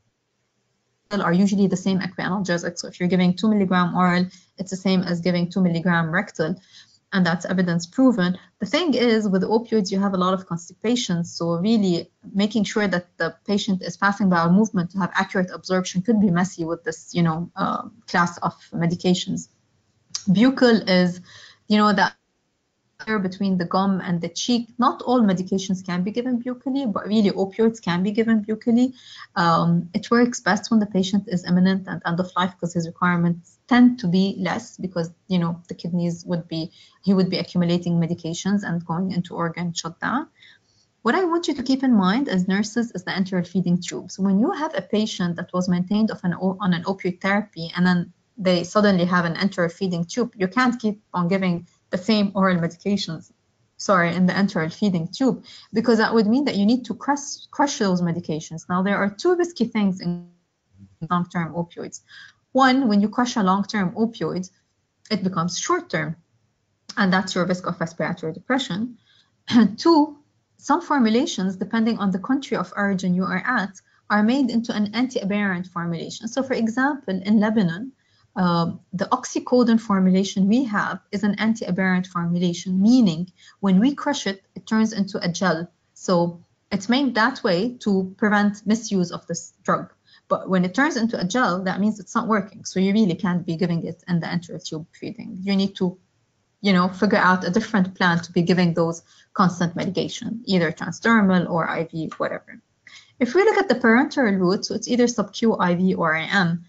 are usually the same equianalgesic. So if you're giving 2 milligram oral, it's the same as giving 2 milligram rectal, and that's evidence proven. The thing is, with opioids, you have a lot of constipation. So really making sure that the patient is passing bowel movement to have accurate absorption could be messy with this, class of medications. Buccal is, that between the gum and the cheek. Not all medications can be given buccally, but really opioids can be given buccally. It works best when the patient is imminent and end of life because his requirements tend to be less because, the kidneys he would be accumulating medications and going into organ shutdown. What I want you to keep in mind as nurses is the enteral feeding tube. So when you have a patient that was maintained on an opioid therapy and then they suddenly have an enteral feeding tube, you can't keep on giving the same oral medications, in the enteral feeding tube, because that would mean that you need to crush those medications. Now, there are two risky things in long-term opioids. One, when you crush a long-term opioid, it becomes short-term, and that's your risk of respiratory depression. And two, some formulations, depending on the country of origin you are at, are made into an anti-aberrant formulation. So, for example, in Lebanon, the oxycodone formulation we have is an anti-aberrant formulation, meaning when we crush it, it turns into a gel. So it's made that way to prevent misuse of this drug. But when it turns into a gel, that means it's not working. So you really can't be giving it in the enteral tube feeding. You need to, figure out a different plan to be giving those constant medication, either transdermal or IV, whatever. If we look at the parenteral route, so it's either sub-Q, IV, or IM.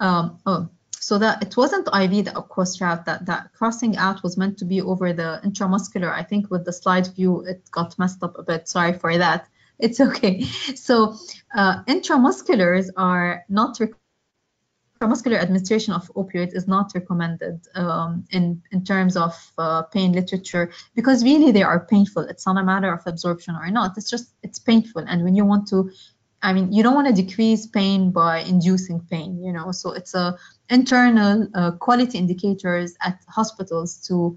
So that it wasn't IV, the aqueous route, that crossing out was meant to be over the intramuscular. I think with the slide view, it got messed up a bit. Sorry for that. It's okay. So intramusculars are not, intramuscular administration of opioids is not recommended in terms of pain literature, because really they are painful. It's not a matter of absorption or not. It's painful. And when you want to, you don't want to decrease pain by inducing pain, so it's a internal quality indicators at hospitals to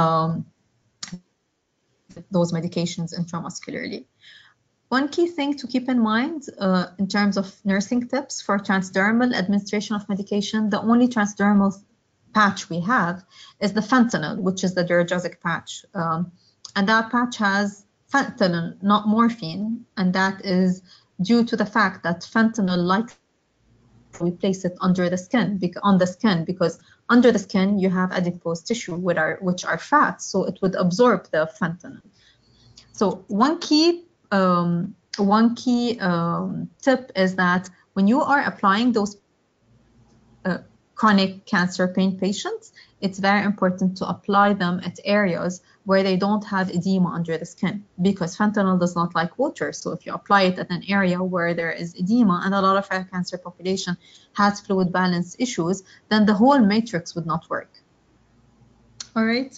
those medications intramuscularly. One key thing to keep in mind in terms of nursing tips for transdermal administration of medication, the only transdermal patch we have is the fentanyl, which is the Duragesic patch. And that patch has fentanyl, not morphine, and that is due to the fact that fentanyl likes we place it under the skin, because under the skin you have adipose tissue, which are fat, so it would absorb the fentanyl. So one key tip is that when you are applying those chronic cancer pain patients, it's very important to apply them at areas where they don't have edema under the skin, because fentanyl does not like water. So if you apply it at an area where there is edema, and a lot of our cancer population has fluid balance issues, then the whole matrix would not work. All right.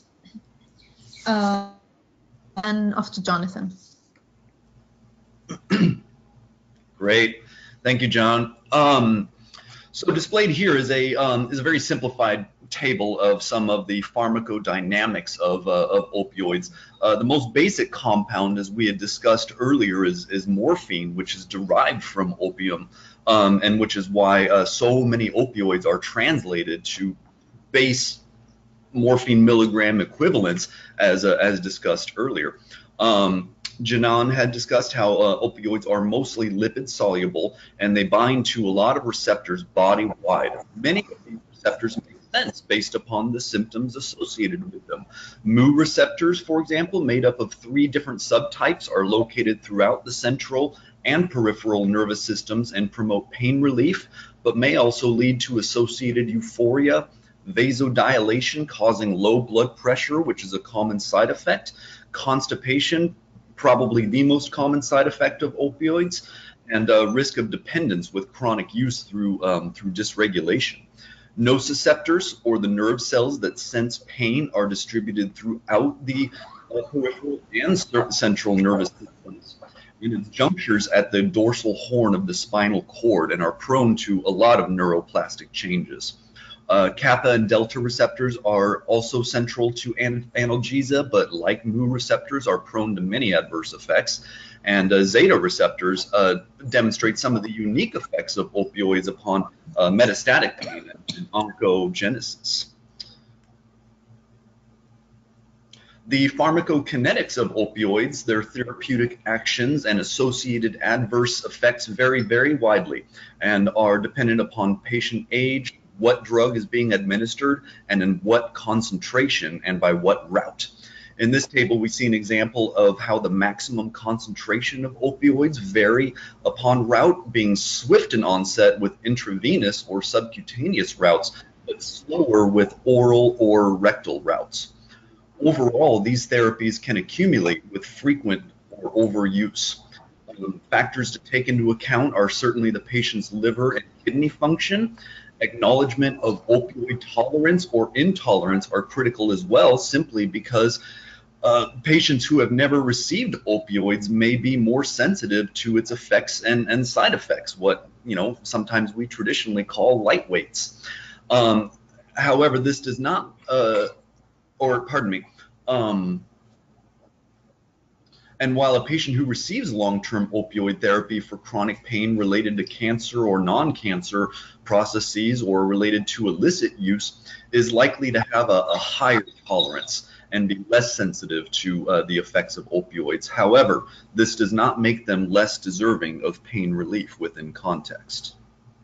And off to Jonathan. Great. Thank you, John. So displayed here is a very simplified table of some of the pharmacodynamics of opioids. The most basic compound, as we had discussed earlier, is morphine, which is derived from opium, and which is why so many opioids are translated to base morphine milligram equivalents, as discussed earlier. Janan had discussed how opioids are mostly lipid soluble, and they bind to a lot of receptors body-wide. Many of these receptors make sense based upon the symptoms associated with them. Mu receptors, for example, made up of 3 different subtypes, are located throughout the central and peripheral nervous systems and promote pain relief, but may also lead to associated euphoria, vasodilation causing low blood pressure, which is a common side effect, constipation, probably the most common side effect of opioids, and risk of dependence with chronic use through dysregulation. Nociceptors, or the nerve cells that sense pain, are distributed throughout the peripheral and central nervous systems in its junctures at the dorsal horn of the spinal cord, and are prone to a lot of neuroplastic changes. Kappa and delta receptors are also central to analgesia, but like mu receptors are prone to many adverse effects. And zeta receptors demonstrate some of the unique effects of opioids upon metastatic pain and oncogenesis. The pharmacokinetics of opioids, their therapeutic actions and associated adverse effects vary very widely and are dependent upon patient age, what drug is being administered, and in what concentration and by what route. In this table, we see an example of how the maximum concentration of opioids vary upon route, being swift in onset with intravenous or subcutaneous routes, but slower with oral or rectal routes. Overall, these therapies can accumulate with frequent or overuse. Factors to take into account are certainly the patient's liver and kidney function. Acknowledgement of opioid tolerance or intolerance are critical as well, simply because patients who have never received opioids may be more sensitive to its effects and side effects, what sometimes we traditionally call lightweights. However, this does not, and while a patient who receives long-term opioid therapy for chronic pain related to cancer or non-cancer processes or related to illicit use is likely to have a higher tolerance and be less sensitive to the effects of opioids. However, this does not make them less deserving of pain relief within context.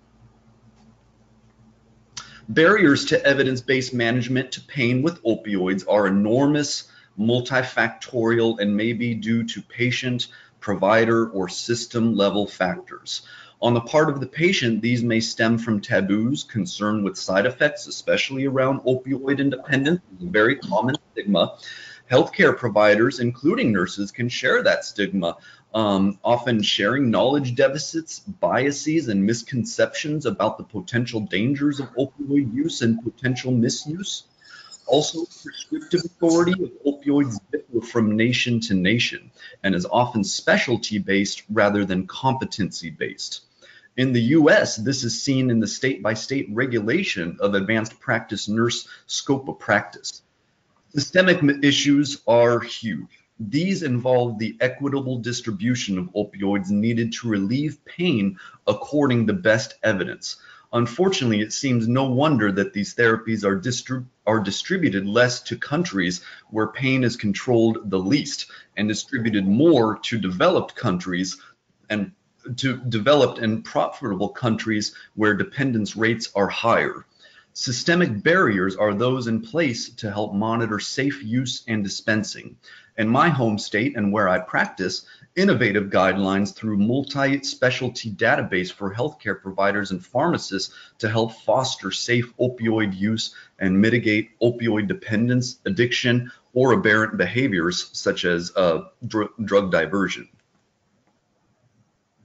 Barriers to evidence-based management to pain with opioids are enormous, multifactorial, and may be due to patient, provider, or system-level factors. On the part of the patient, these may stem from taboos, concern with side effects, especially around opioid independence, a very common stigma. Healthcare providers, including nurses, can share that stigma, often sharing knowledge deficits, biases, and misconceptions about the potential dangers of opioid use and potential misuse. Also, prescriptive authority of opioids differ from nation to nation and is often specialty-based rather than competency-based. In the U.S., this is seen in the state-by-state regulation of advanced practice nurse scope of practice. Systemic issues are huge. These involve the equitable distribution of opioids needed to relieve pain according to best evidence. Unfortunately, it seems no wonder that these therapies are distributed less to countries where pain is controlled the least, and distributed more to developed countries and to developed and profitable countries where dependence rates are higher. Systemic barriers are those in place to help monitor safe use and dispensing. In my home state and where I practice, innovative guidelines through multi-specialty database for healthcare providers and pharmacists to help foster safe opioid use and mitigate opioid dependence, addiction, or aberrant behaviors such as drug diversion.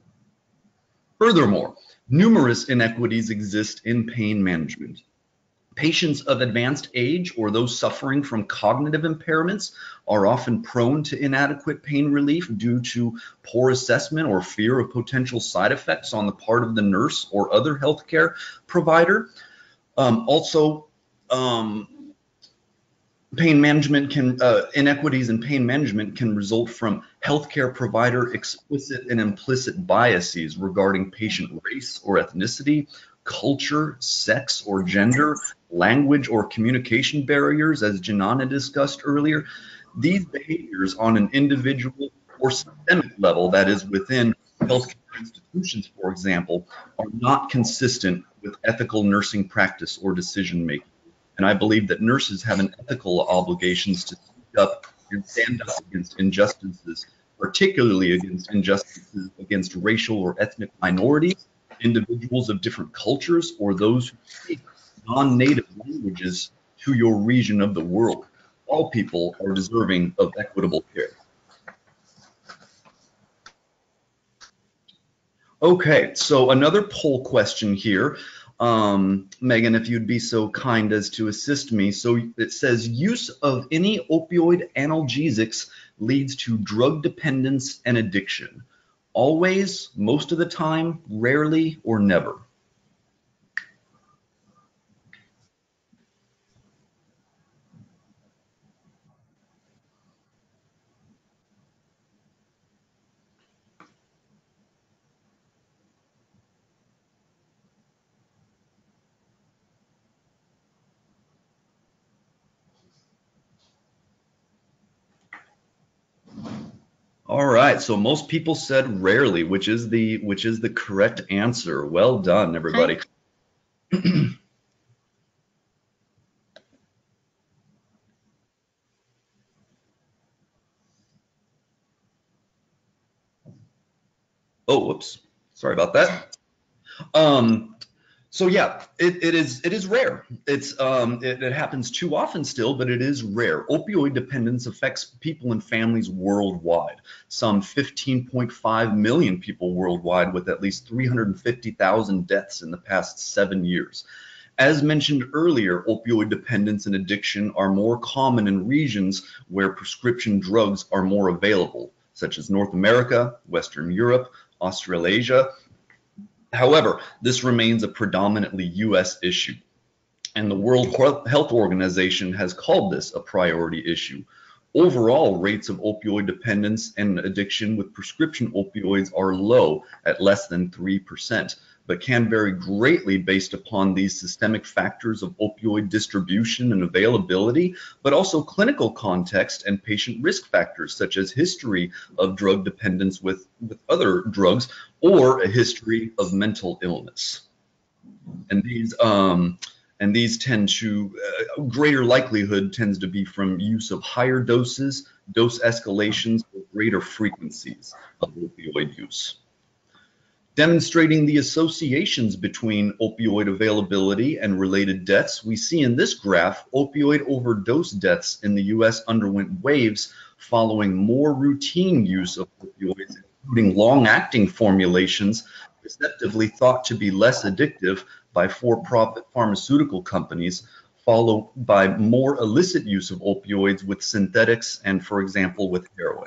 Furthermore, numerous inequities exist in pain management. Patients of advanced age or those suffering from cognitive impairments are often prone to inadequate pain relief due to poor assessment or fear of potential side effects on the part of the nurse or other healthcare provider. Pain management can, inequities in pain management can result from healthcare provider explicit and implicit biases regarding patient race or ethnicity, culture, sex or gender, language or communication barriers, as Janana discussed earlier. These behaviors on an individual or systemic level, that is within healthcare institutions, for example, are not consistent with ethical nursing practice or decision making. And I believe that nurses have an ethical obligations to speak up and stand up against injustices, particularly against injustices against racial or ethnic minorities, individuals of different cultures, or those who speak non-native languages to your region of the world. All people are deserving of equitable care. Okay, so another poll question here. Megan, if you'd be so kind as to assist me. So it says use of any opioid analgesics leads to drug dependence and addiction. Always, most of the time, rarely, or never. All right, so most people said rarely, which is the correct answer. Well done, everybody. Oh, whoops. Sorry about that. So yeah, it is rare. It happens too often still, but it is rare. Opioid dependence affects people and families worldwide. Some 15.5 million people worldwide, with at least 350,000 deaths in the past 7 years. As mentioned earlier, opioid dependence and addiction are more common in regions where prescription drugs are more available, such as North America, Western Europe, Australasia. However, this remains a predominantly U.S. issue, and the World Health Organization has called this a priority issue. Overall, rates of opioid dependence and addiction with prescription opioids are low at less than 3%, but can vary greatly based upon these systemic factors of opioid distribution and availability, but also clinical context and patient risk factors such as history of drug dependence with other drugs or a history of mental illness. And these tend to, greater likelihood tends to be from use of higher doses, dose escalations, or greater frequencies of opioid use. Demonstrating the associations between opioid availability and related deaths, we see in this graph opioid overdose deaths in the US underwent waves following more routine use of opioids, including long-acting formulations deceptively thought to be less addictive by for-profit pharmaceutical companies, followed by more illicit use of opioids with synthetics and, for example, with heroin.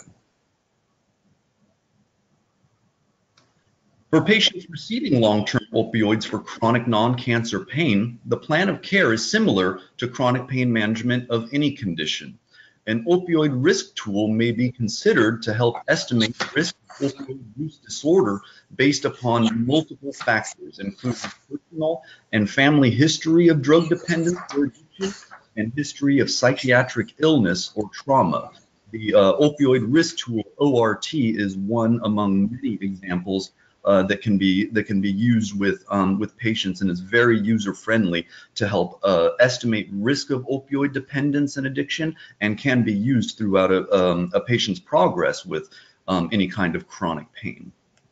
For patients receiving long-term opioids for chronic non-cancer pain, the plan of care is similar to chronic pain management of any condition. An opioid risk tool may be considered to help estimate the risk of opioid use disorder based upon multiple factors, including personal and family history of drug dependence or addiction and history of psychiatric illness or trauma. The opioid risk tool, ORT, is one among many examples that can be used with patients, and is very user friendly to help estimate risk of opioid dependence and addiction, and can be used throughout a patient's progress with any kind of chronic pain.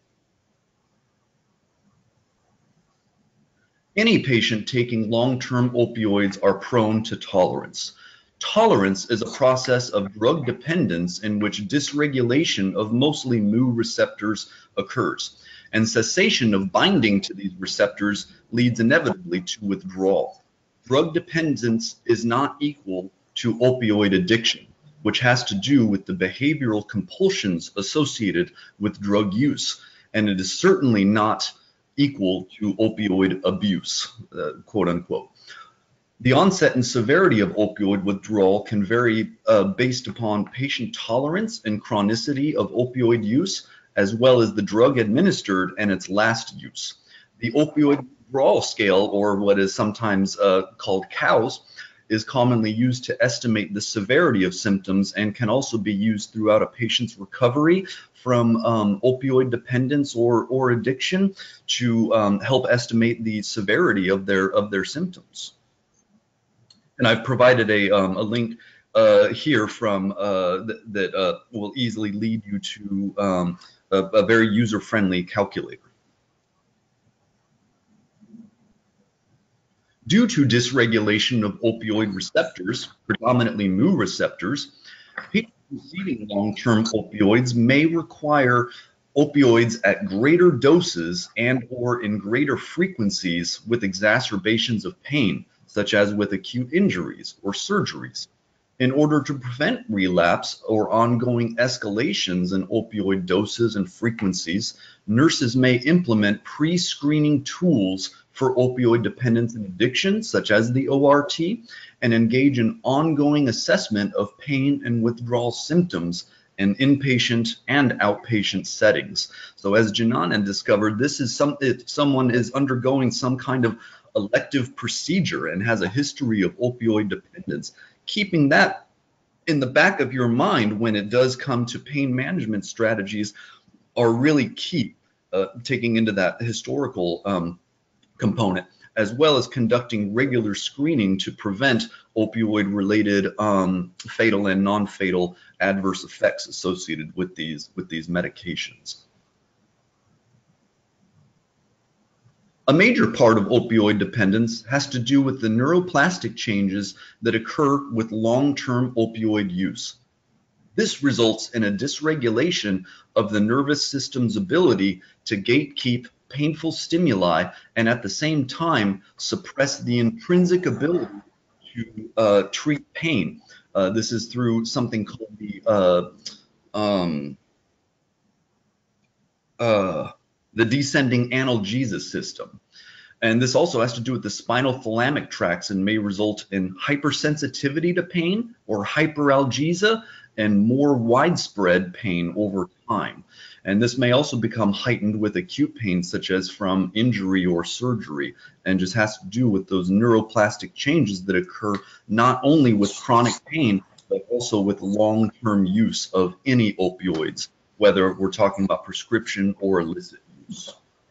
Any patient taking long-term opioids are prone to tolerance. Tolerance is a process of drug dependence in which dysregulation of mostly mu receptors occurs, and cessation of binding to these receptors leads inevitably to withdrawal. drug dependence is not equal to opioid addiction, which has to do with the behavioral compulsions associated with drug use. And it is certainly not equal to opioid abuse, quote unquote. The onset and severity of opioid withdrawal can vary based upon patient tolerance and chronicity of opioid use, as well as the drug administered and its last use. The opioid withdrawal scale, or what is sometimes called COWS, is commonly used to estimate the severity of symptoms and can also be used throughout a patient's recovery from opioid dependence or addiction to help estimate the severity of their symptoms. And I've provided a link here from that will easily lead you to a very user-friendly calculator. Due to dysregulation of opioid receptors, predominantly mu receptors, people receiving long-term opioids may require opioids at greater doses and or in greater frequencies with exacerbations of pain, such as with acute injuries or surgeries. In order to prevent relapse or ongoing escalations in opioid doses and frequencies, nurses may implement pre-screening tools for opioid dependence and addiction, such as the ORT, and engage in ongoing assessment of pain and withdrawal symptoms in inpatient and outpatient settings. So as Janan discovered, this is if someone is undergoing some kind of elective procedure and has a history of opioid dependence, keeping that in the back of your mind when it does come to pain management strategies are really key, taking into that historical component, as well as conducting regular screening to prevent opioid-related fatal and non-fatal adverse effects associated with these medications. A major part of opioid dependence has to do with the neuroplastic changes that occur with long-term opioid use. This results in a dysregulation of the nervous system's ability to gatekeep painful stimuli and at the same time suppress the intrinsic ability to treat pain. This is through something called the descending analgesia system. And this also has to do with the spinal thalamic tracts and may result in hypersensitivity to pain or hyperalgesia and more widespread pain over time. And this may also become heightened with acute pain, such as from injury or surgery, and just has to do with those neuroplastic changes that occur not only with chronic pain, but also with long-term use of any opioids, whether we're talking about prescription or illicit use.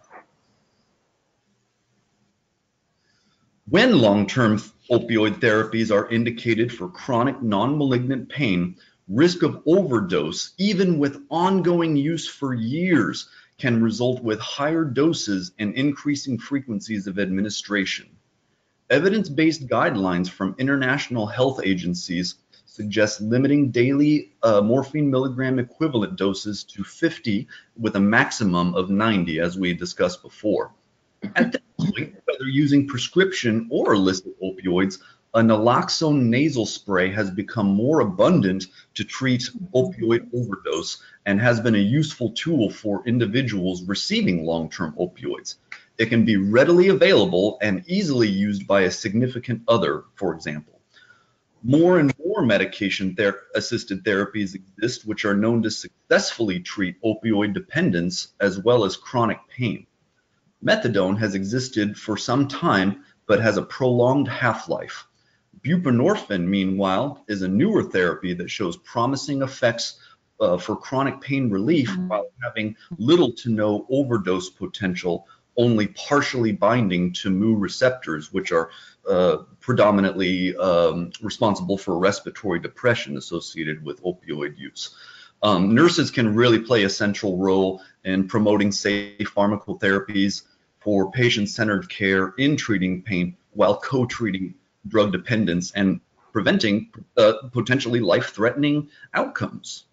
When long-term opioid therapies are indicated for chronic non-malignant pain, risk of overdose, even with ongoing use for years, can result with higher doses and increasing frequencies of administration. Evidence-based guidelines from international health agencies suggest limiting daily morphine milligram equivalent doses to 50 with a maximum of 90, as we discussed before. At that point, whether using prescription or illicit opioids, a naloxone nasal spray has become more abundant to treat opioid overdose and has been a useful tool for individuals receiving long-term opioids. It can be readily available and easily used by a significant other, for example. More and more medication-assisted therapies exist which are known to successfully treat opioid dependence as well as chronic pain. Methadone has existed for some time but has a prolonged half-life. Buprenorphine, meanwhile, is a newer therapy that shows promising effects for chronic pain relief while having little to no overdose potential, only partially binding to mu receptors, which are predominantly responsible for respiratory depression associated with opioid use. Nurses can really play a central role in promoting safe pharmacotherapies for patient-centered care in treating pain while co-treating drug dependence and preventing potentially life-threatening outcomes.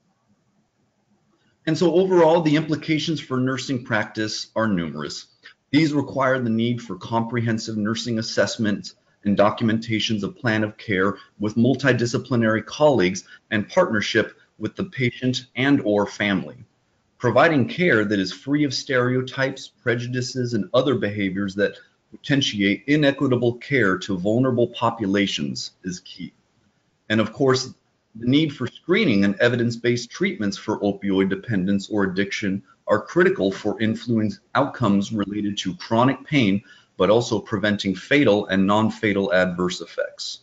And so overall, the implications for nursing practice are numerous. These require the need for comprehensive nursing assessments and documentations of plan of care with multidisciplinary colleagues and partnership with the patient and/or family. Providing care that is free of stereotypes, prejudices, and other behaviors that potentiate inequitable care to vulnerable populations is key. And of course, the need for screening and evidence-based treatments for opioid dependence or addiction are critical for influencing outcomes related to chronic pain, but also preventing fatal and non-fatal adverse effects.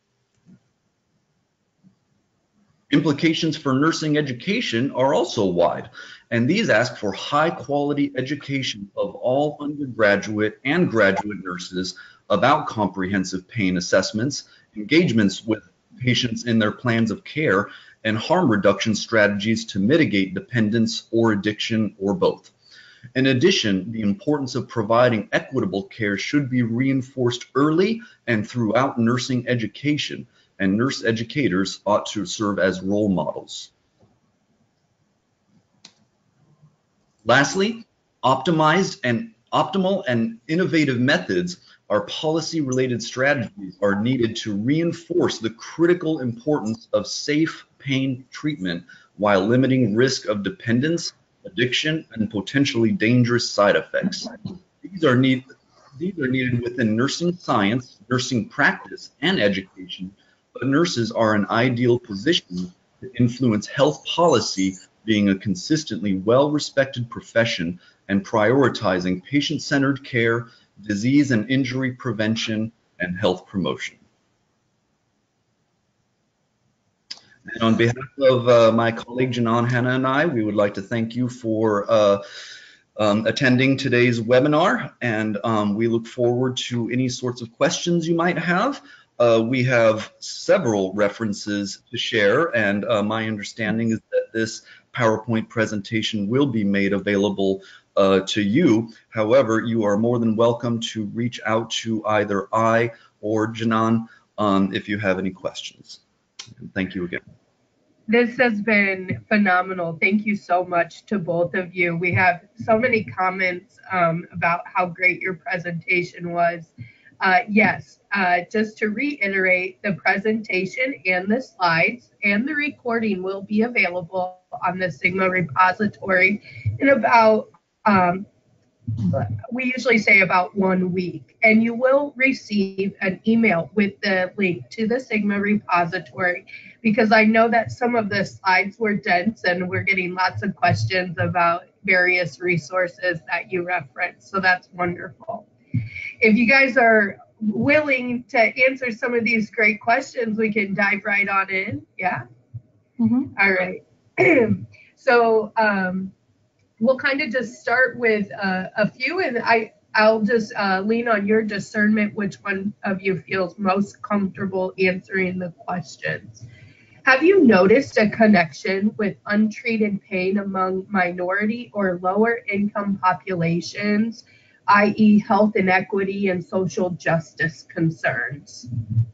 Implications for nursing education are also wide, and these ask for high-quality education of all undergraduate and graduate nurses about comprehensive pain assessments, engagements with patients in their plans of care, and harm reduction strategies to mitigate dependence or addiction or both. In addition, the importance of providing equitable care should be reinforced early and throughout nursing education, and nurse educators ought to serve as role models. Lastly, optimized and optimal and innovative methods or policy-related strategies are needed to reinforce the critical importance of safe pain treatment while limiting risk of dependence, addiction, and potentially dangerous side effects. These are needed within nursing science, nursing practice, and education, but nurses are in ideal position to influence health policy, being a consistently well-respected profession and prioritizing patient-centered care, disease and injury prevention, and health promotion. And on behalf of my colleague Janan Hanna and I, we would like to thank you for attending today's webinar, and we look forward to any sorts of questions you might have. We have several references to share, and my understanding is that this PowerPoint presentation will be made available to you. However, you are more than welcome to reach out to either I or Janan if you have any questions. And thank you again. This has been phenomenal. Thank you so much to both of you. We have so many comments about how great your presentation was. Yes, just to reiterate, the presentation and the slides and the recording will be available on the Sigma repository in about, we usually say about 1 week, and you will receive an email with the link to the Sigma repository, because I know that some of the slides were dense and we're getting lots of questions about various resources that you referenced, so that's wonderful. If you guys are willing to answer some of these great questions, we can dive right on in. Yeah? Mm-hmm. All right. So we'll kind of just start with a few, and I'll just lean on your discernment which one of you feels most comfortable answering the questions. Have you noticed a connection with untreated pain among minority or lower income populations, i.e. health inequity and social justice concerns?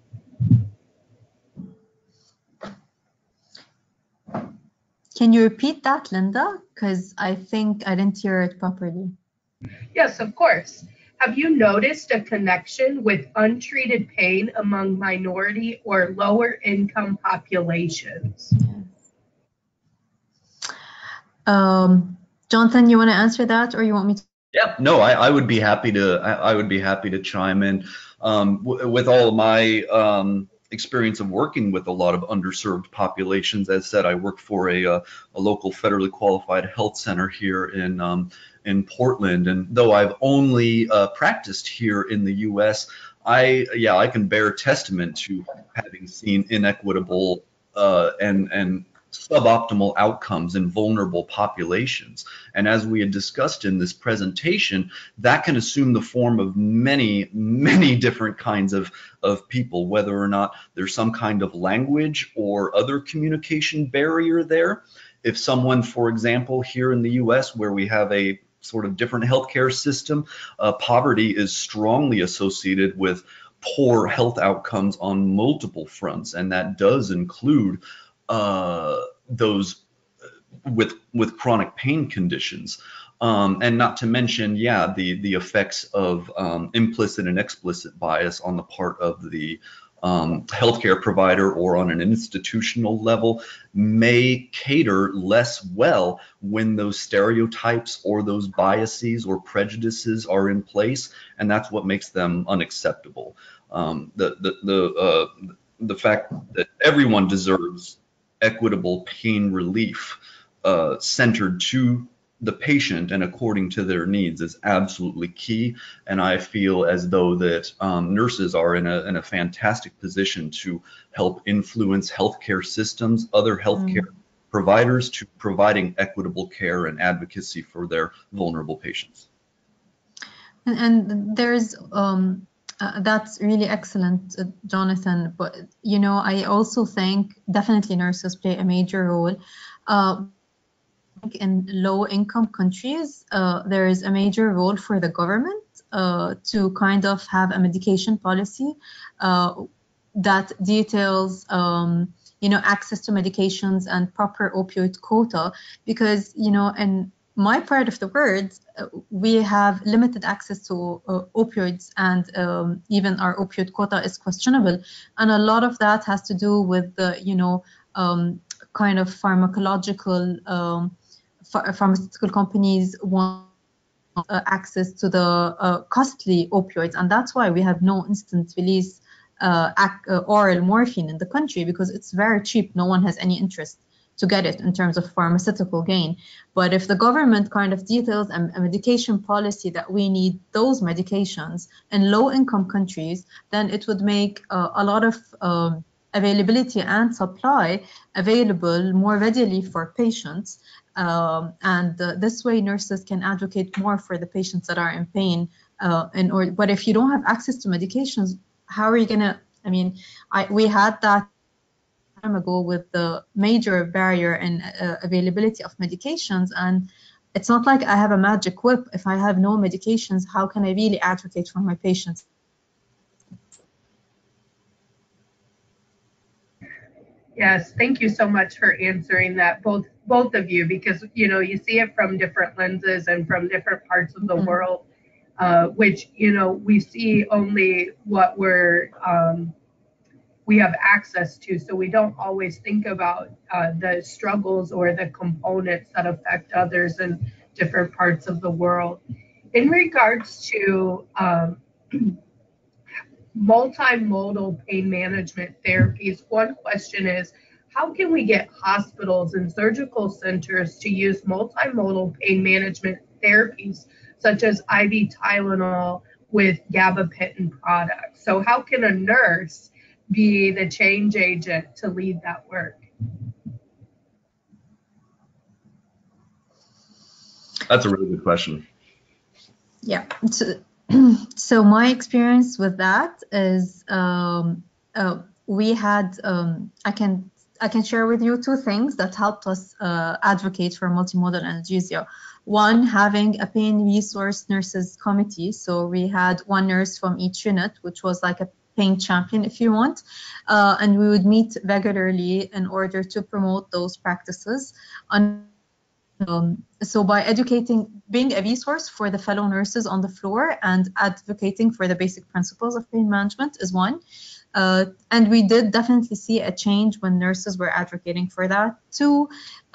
Can you repeat that, Linda? Because I think I didn't hear it properly. Yes, of course. Have you noticed a connection with untreated pain among minority or lower income populations? Jonathan, you want to answer that, or you want me to? Yeah, no, I would be happy to. I would be happy to chime in. With all of my experience of working with a lot of underserved populations, as said, I work for a local federally qualified health center here in Portland, and though I've only practiced here in the U.S., I can bear testament to having seen inequitable and suboptimal outcomes in vulnerable populations. And as we had discussed in this presentation, that can assume the form of many, many different kinds of people, whether or not there's some kind of language or other communication barrier there. If someone, for example, here in the US, where we have a sort of different healthcare system, poverty is strongly associated with poor health outcomes on multiple fronts, and that does include those with chronic pain conditions. And not to mention, yeah, the effects of implicit and explicit bias on the part of the healthcare provider or on an institutional level may cater less well when those stereotypes or those biases or prejudices are in place, and that's what makes them unacceptable. The fact that everyone deserves equitable pain relief centered to the patient and according to their needs is absolutely key. And I feel as though that nurses are in a fantastic position to help influence healthcare systems, other healthcare providers, to providing equitable care and advocacy for their vulnerable patients. And there's that's really excellent, Jonathan. But you know, I also think definitely nurses play a major role. In low-income countries, there is a major role for the government to kind of have a medication policy that details, you know, access to medications and proper opioid quota, because, you know, in my part of the world, we have limited access to opioids, and even our opioid quota is questionable. And a lot of that has to do with the, you know, kind of pharmacological pharmaceutical companies want access to the costly opioids, and that's why we have no instant release oral morphine in the country, because it's very cheap. No one has any interest to get it in terms of pharmaceutical gain. But if the government kind of details a medication policy that we need those medications in low-income countries, then it would make a lot of availability and supply available more readily for patients. This way nurses can advocate more for the patients that are in pain. But if you don't have access to medications, how are you gonna, I mean, we had that time ago with the major barrier in availability of medications, and it's not like I have a magic whip. If I have no medications, how can I really advocate for my patients? Yes, thank you so much for answering that, both of you, because you know, you see it from different lenses and from different parts of the world, which, you know, we see only what we have access to, so we don't always think about the struggles or the components that affect others in different parts of the world. In regards to multimodal pain management therapies, one question is, how can we get hospitals and surgical centers to use multimodal pain management therapies such as IV Tylenol with gabapentin products? So how can a nurse be the change agent to lead that work? That's a really good question. Yeah. So my experience with that is we had, I can share with you two things that helped us advocate for multimodal analgesia. One, having a pain resource nurses committee. So we had one nurse from each unit, which was like a pain champion, if you want, and we would meet regularly in order to promote those practices. So by educating, being a resource for the fellow nurses on the floor and advocating for the basic principles of pain management is one. And we did definitely see a change when nurses were advocating for that. Two,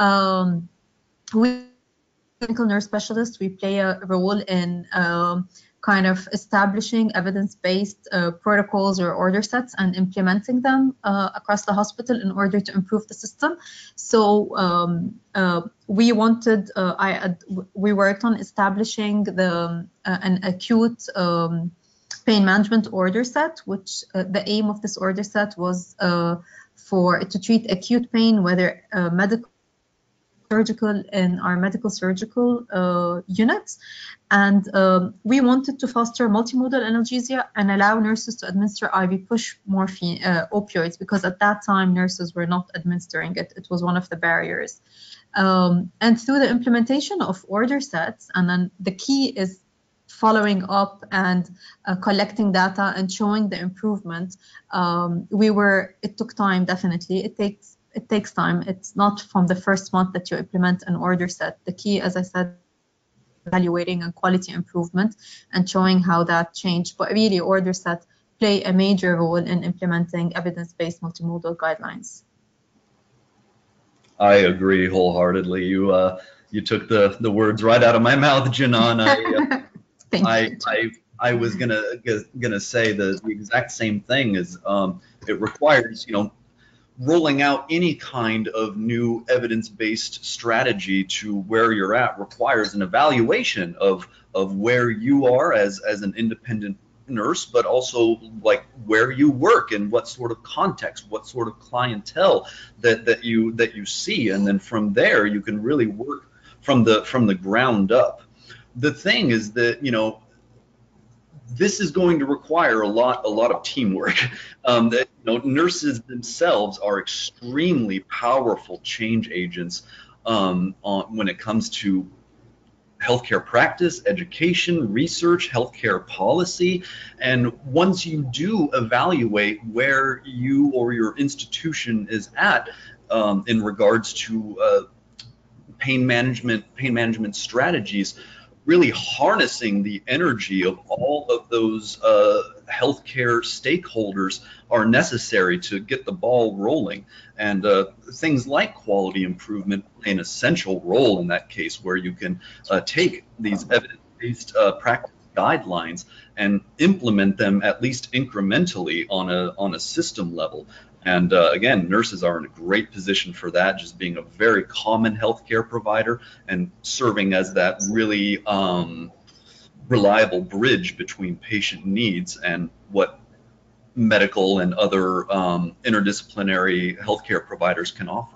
we clinical nurse specialists, we play a role in kind of establishing evidence-based protocols or order sets and implementing them across the hospital in order to improve the system. So we wanted, we worked on establishing an acute pain management order set, which the aim of this order set was to treat acute pain, whether medical, surgical, in our medical surgical units. And we wanted to foster multimodal analgesia and allow nurses to administer IV push morphine opioids, because at that time nurses were not administering it. It was one of the barriers. And through the implementation of order sets, and then the key is following up and collecting data and showing the improvement. It took time, definitely. It takes time. It's not from the first month that you implement an order set. The key, as I said, evaluating and quality improvement and showing how that changed. But really, order set play a major role in implementing evidence-based multimodal guidelines. I agree wholeheartedly. You took the words right out of my mouth, Janan. I was gonna say the exact same thing. Is it requires, you know, rolling out any kind of new evidence-based strategy to where you're at requires an evaluation of where you are as an independent nurse, but also like where you work and what sort of context, what sort of clientele that you see, and then from there you can really work from the ground up. The thing is that, you know, this is going to require a lot of teamwork. That, you know, nurses themselves are extremely powerful change agents when it comes to healthcare practice, education, research, healthcare policy. And once you do evaluate where you or your institution is at in regards to pain management strategies, really harnessing the energy of all of those healthcare stakeholders are necessary to get the ball rolling. And things like quality improvement play an essential role in that case, where you can take these evidence-based practice guidelines and implement them at least incrementally on a system level. And again, nurses are in a great position for that, just being a very common healthcare provider and serving as that really reliable bridge between patient needs and what medical and other interdisciplinary healthcare providers can offer.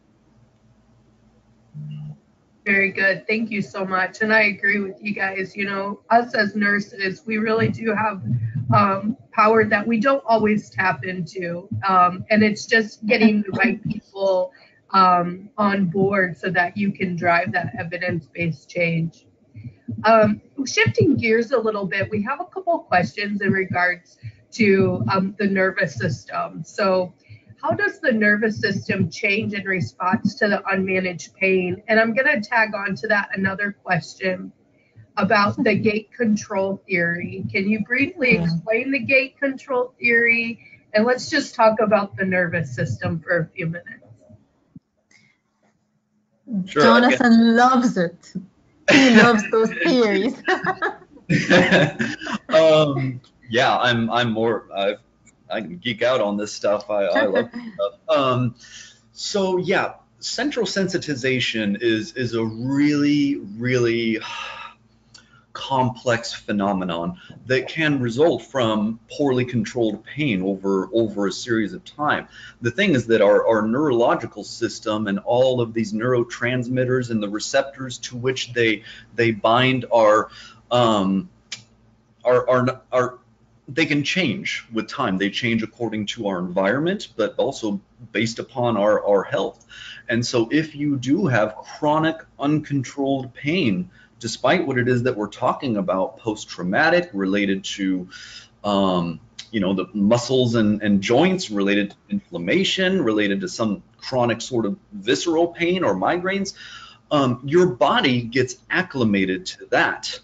Very good. Thank you so much. And I agree with you guys. You know, us as nurses, we really do have power that we don't always tap into. And it's just getting the right people on board so that you can drive that evidence-based change. Shifting gears a little bit, we have a couple of questions in regards to the nervous system. So how does the nervous system change in response to the unmanaged pain? And I'm going to tag on to that another question about the gate control theory. Can you briefly explain the gate control theory? And let's just talk about the nervous system for a few minutes. Sure, Jonathan loves it. He loves those theories. Yeah, I'm more. I can geek out on this stuff. I love this stuff. So yeah, central sensitization is a really complex phenomenon that can result from poorly controlled pain over a series of time. The thing is that our neurological system and all of these neurotransmitters and the receptors to which they bind are they can change with time. They change according to our environment, but also based upon our health. And so if you do have chronic uncontrolled pain, despite what it is that we're talking about, post-traumatic, related to you know, the muscles and joints, related to inflammation, related to some chronic sort of visceral pain or migraines, your body gets acclimated to that.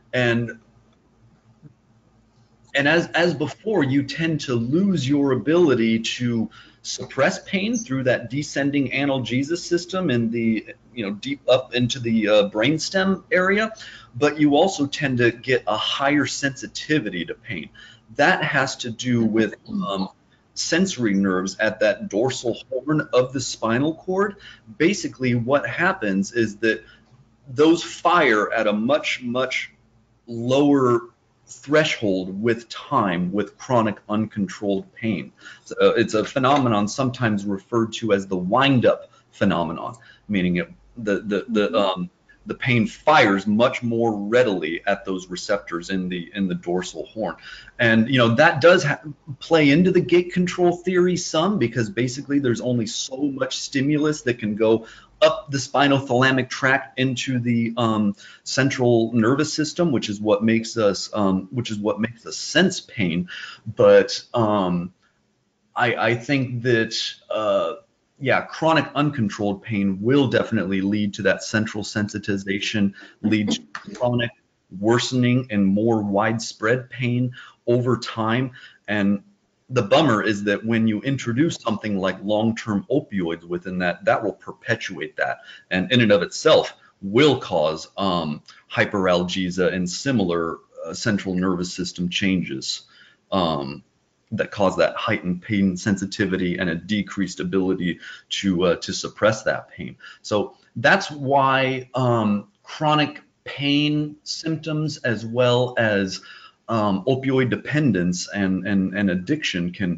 And as before, you tend to lose your ability to suppress pain through that descending analgesia system in the, you know, deep up into the brainstem area, but you also tend to get a higher sensitivity to pain. That has to do with sensory nerves at that dorsal horn of the spinal cord. Basically, what happens is that those fire at a much lower threshold with time with chronic uncontrolled pain. So it's a phenomenon sometimes referred to as the wind-up phenomenon, meaning the pain fires much more readily at those receptors in the dorsal horn. And you know, that does play into the gate control theory some, because basically there's only so much stimulus that can go up the spinothalamic tract into the central nervous system, which is what makes us sense pain. But I think that yeah, chronic uncontrolled pain will definitely lead to that central sensitization, lead to chronic worsening and more widespread pain over time. And the bummer is that when you introduce something like long-term opioids within that, that will perpetuate that, and in and of itself will cause hyperalgesia and similar central nervous system changes that cause that heightened pain sensitivity and a decreased ability to suppress that pain. So that's why chronic pain symptoms, as well as opioid dependence and addiction, can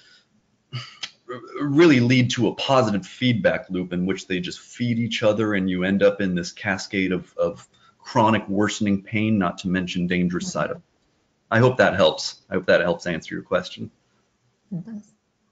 really lead to a positive feedback loop in which they just feed each other, and you end up in this cascade of chronic worsening pain, not to mention dangerous side effects. I hope that helps. I hope that helps answer your question. It does.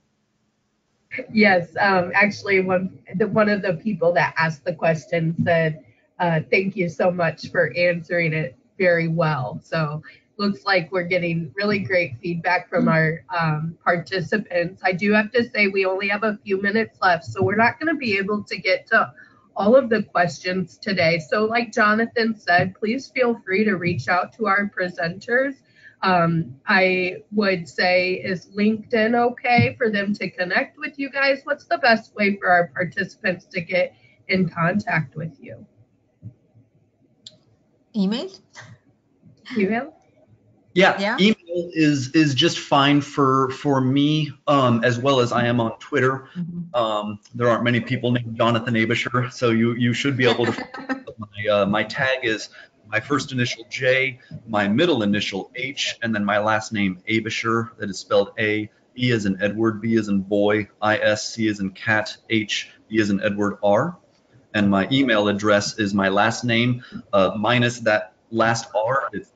Yes, actually, one of the people that asked the question said, thank you so much for answering it very well. So looks like we're getting really great feedback from our participants. I do have to say we only have a few minutes left, so we're not going to be able to get to all of the questions today. So like Jonathan said, please feel free to reach out to our presenters. I would say, is LinkedIn okay for them to connect with you guys? What's the best way for our participants to get in contact with you? Email? Email? Yeah, email is just fine for me, as well as I am on Twitter. There aren't many people named Jonathan Abisher, so you should be able to. My tag is my first initial J, my middle initial H, and then my last name Abisher. That is spelled A, E as in Edward, B as in boy, I, S, C as in cat, H, E as in Edward, R. And my email address is my last name minus that last R. It's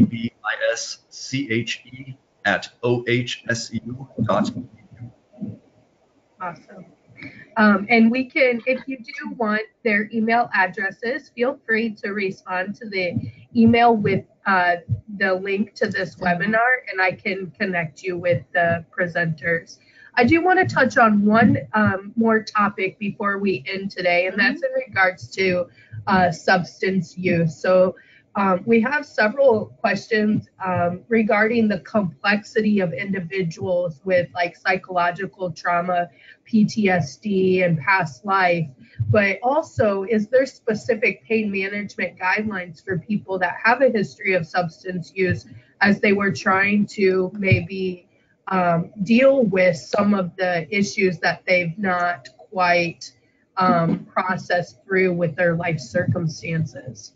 AEBISCHE @OHSU.edu. Awesome. And we can, if you do want their email addresses, feel free to respond to the email with the link to this webinar, and I can connect you with the presenters. I do want to touch on one more topic before we end today, and that's in regards to substance use. So we have several questions regarding the complexity of individuals with like psychological trauma, PTSD, and past life. But also, is there specific pain management guidelines for people that have a history of substance use as they were trying to maybe deal with some of the issues that they've not quite processed through with their life circumstances?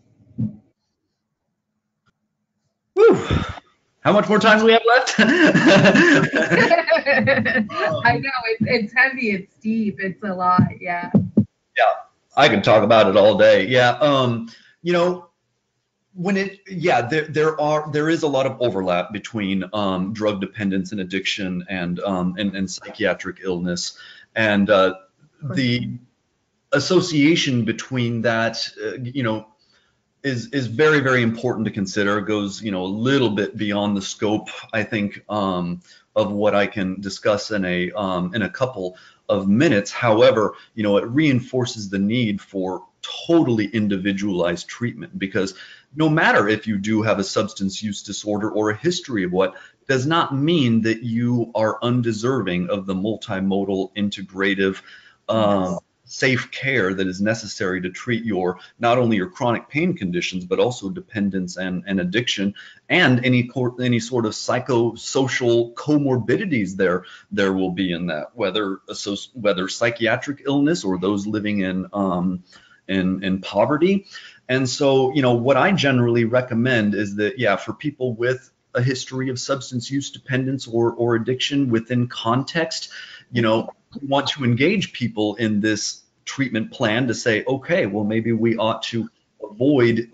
Whew. How much more time do we have left? I know, it's heavy, it's deep, it's a lot, yeah. Yeah, I could talk about it all day. Yeah, you know, when there is a lot of overlap between drug dependence and addiction and psychiatric illness, and the association between that, you know, is very, very important to consider. It goes, you know, a little bit beyond the scope, I think, of what I can discuss in a couple of minutes. However, you know, it reinforces the need for totally individualized treatment, because no matter if you do have a substance use disorder or a history of what, does not mean that you are undeserving of the multimodal, integrative, safe care that is necessary to treat your, not only your chronic pain conditions, but also dependence and addiction, and any sort of psychosocial comorbidities there will be in that, whether psychiatric illness or those living in poverty. And so, you know, what I generally recommend is that, yeah, for people with a history of substance use dependence or addiction within context, you know, we want to engage people in this treatment plan to say, okay, well, maybe we ought to avoid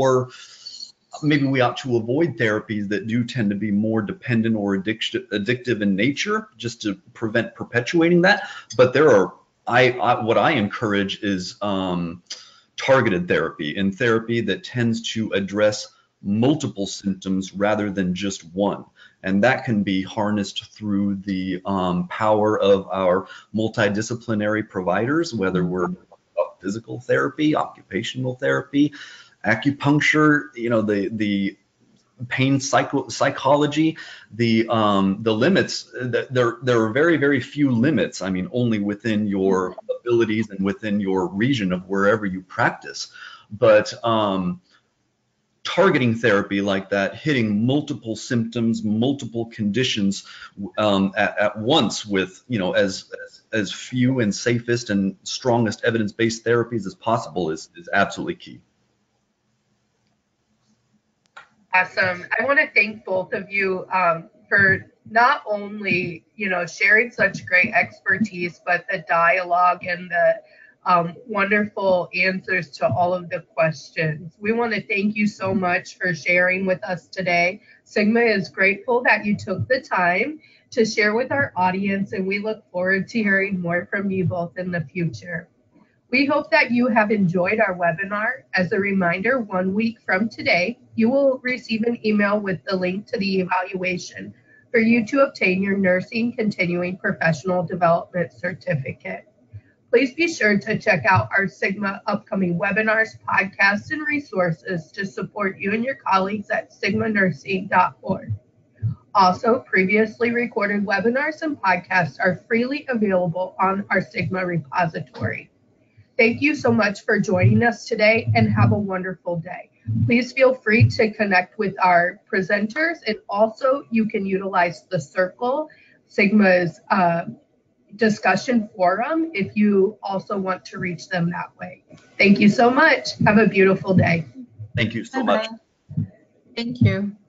therapies that do tend to be more dependent or addictive in nature, just to prevent perpetuating that. But there are, what I encourage is targeted therapy, and therapy that tends to address multiple symptoms rather than just one. And that can be harnessed through the power of our multidisciplinary providers, whether we're about physical therapy, occupational therapy, acupuncture, the pain psychology, the limits. There are very, very few limits. I mean, only within your abilities and within your region of wherever you practice. But targeting therapy like that, hitting multiple symptoms, multiple conditions at once with, as few and safest and strongest evidence-based therapies as possible is absolutely key. Awesome. I want to thank both of you for not only, sharing such great expertise, but the dialogue and the wonderful answers to all of the questions. We want to thank you so much for sharing with us today. Sigma is grateful that you took the time to share with our audience, and we look forward to hearing more from you both in the future. We hope that you have enjoyed our webinar. As a reminder, 1 week from today, you will receive an email with the link to the evaluation for you to obtain your Nursing Continuing Professional Development Certificate. Please be sure to check out our Sigma upcoming webinars, podcasts, and resources to support you and your colleagues at sigmanursing.org. Also, previously recorded webinars and podcasts are freely available on our Sigma repository. Thank you so much for joining us today, and have a wonderful day. Please feel free to connect with our presenters, and also you can utilize the Circle, Sigma's discussion forum, if you also want to reach them that way. Thank you so much. Have a beautiful day. Thank you so much. Thank you.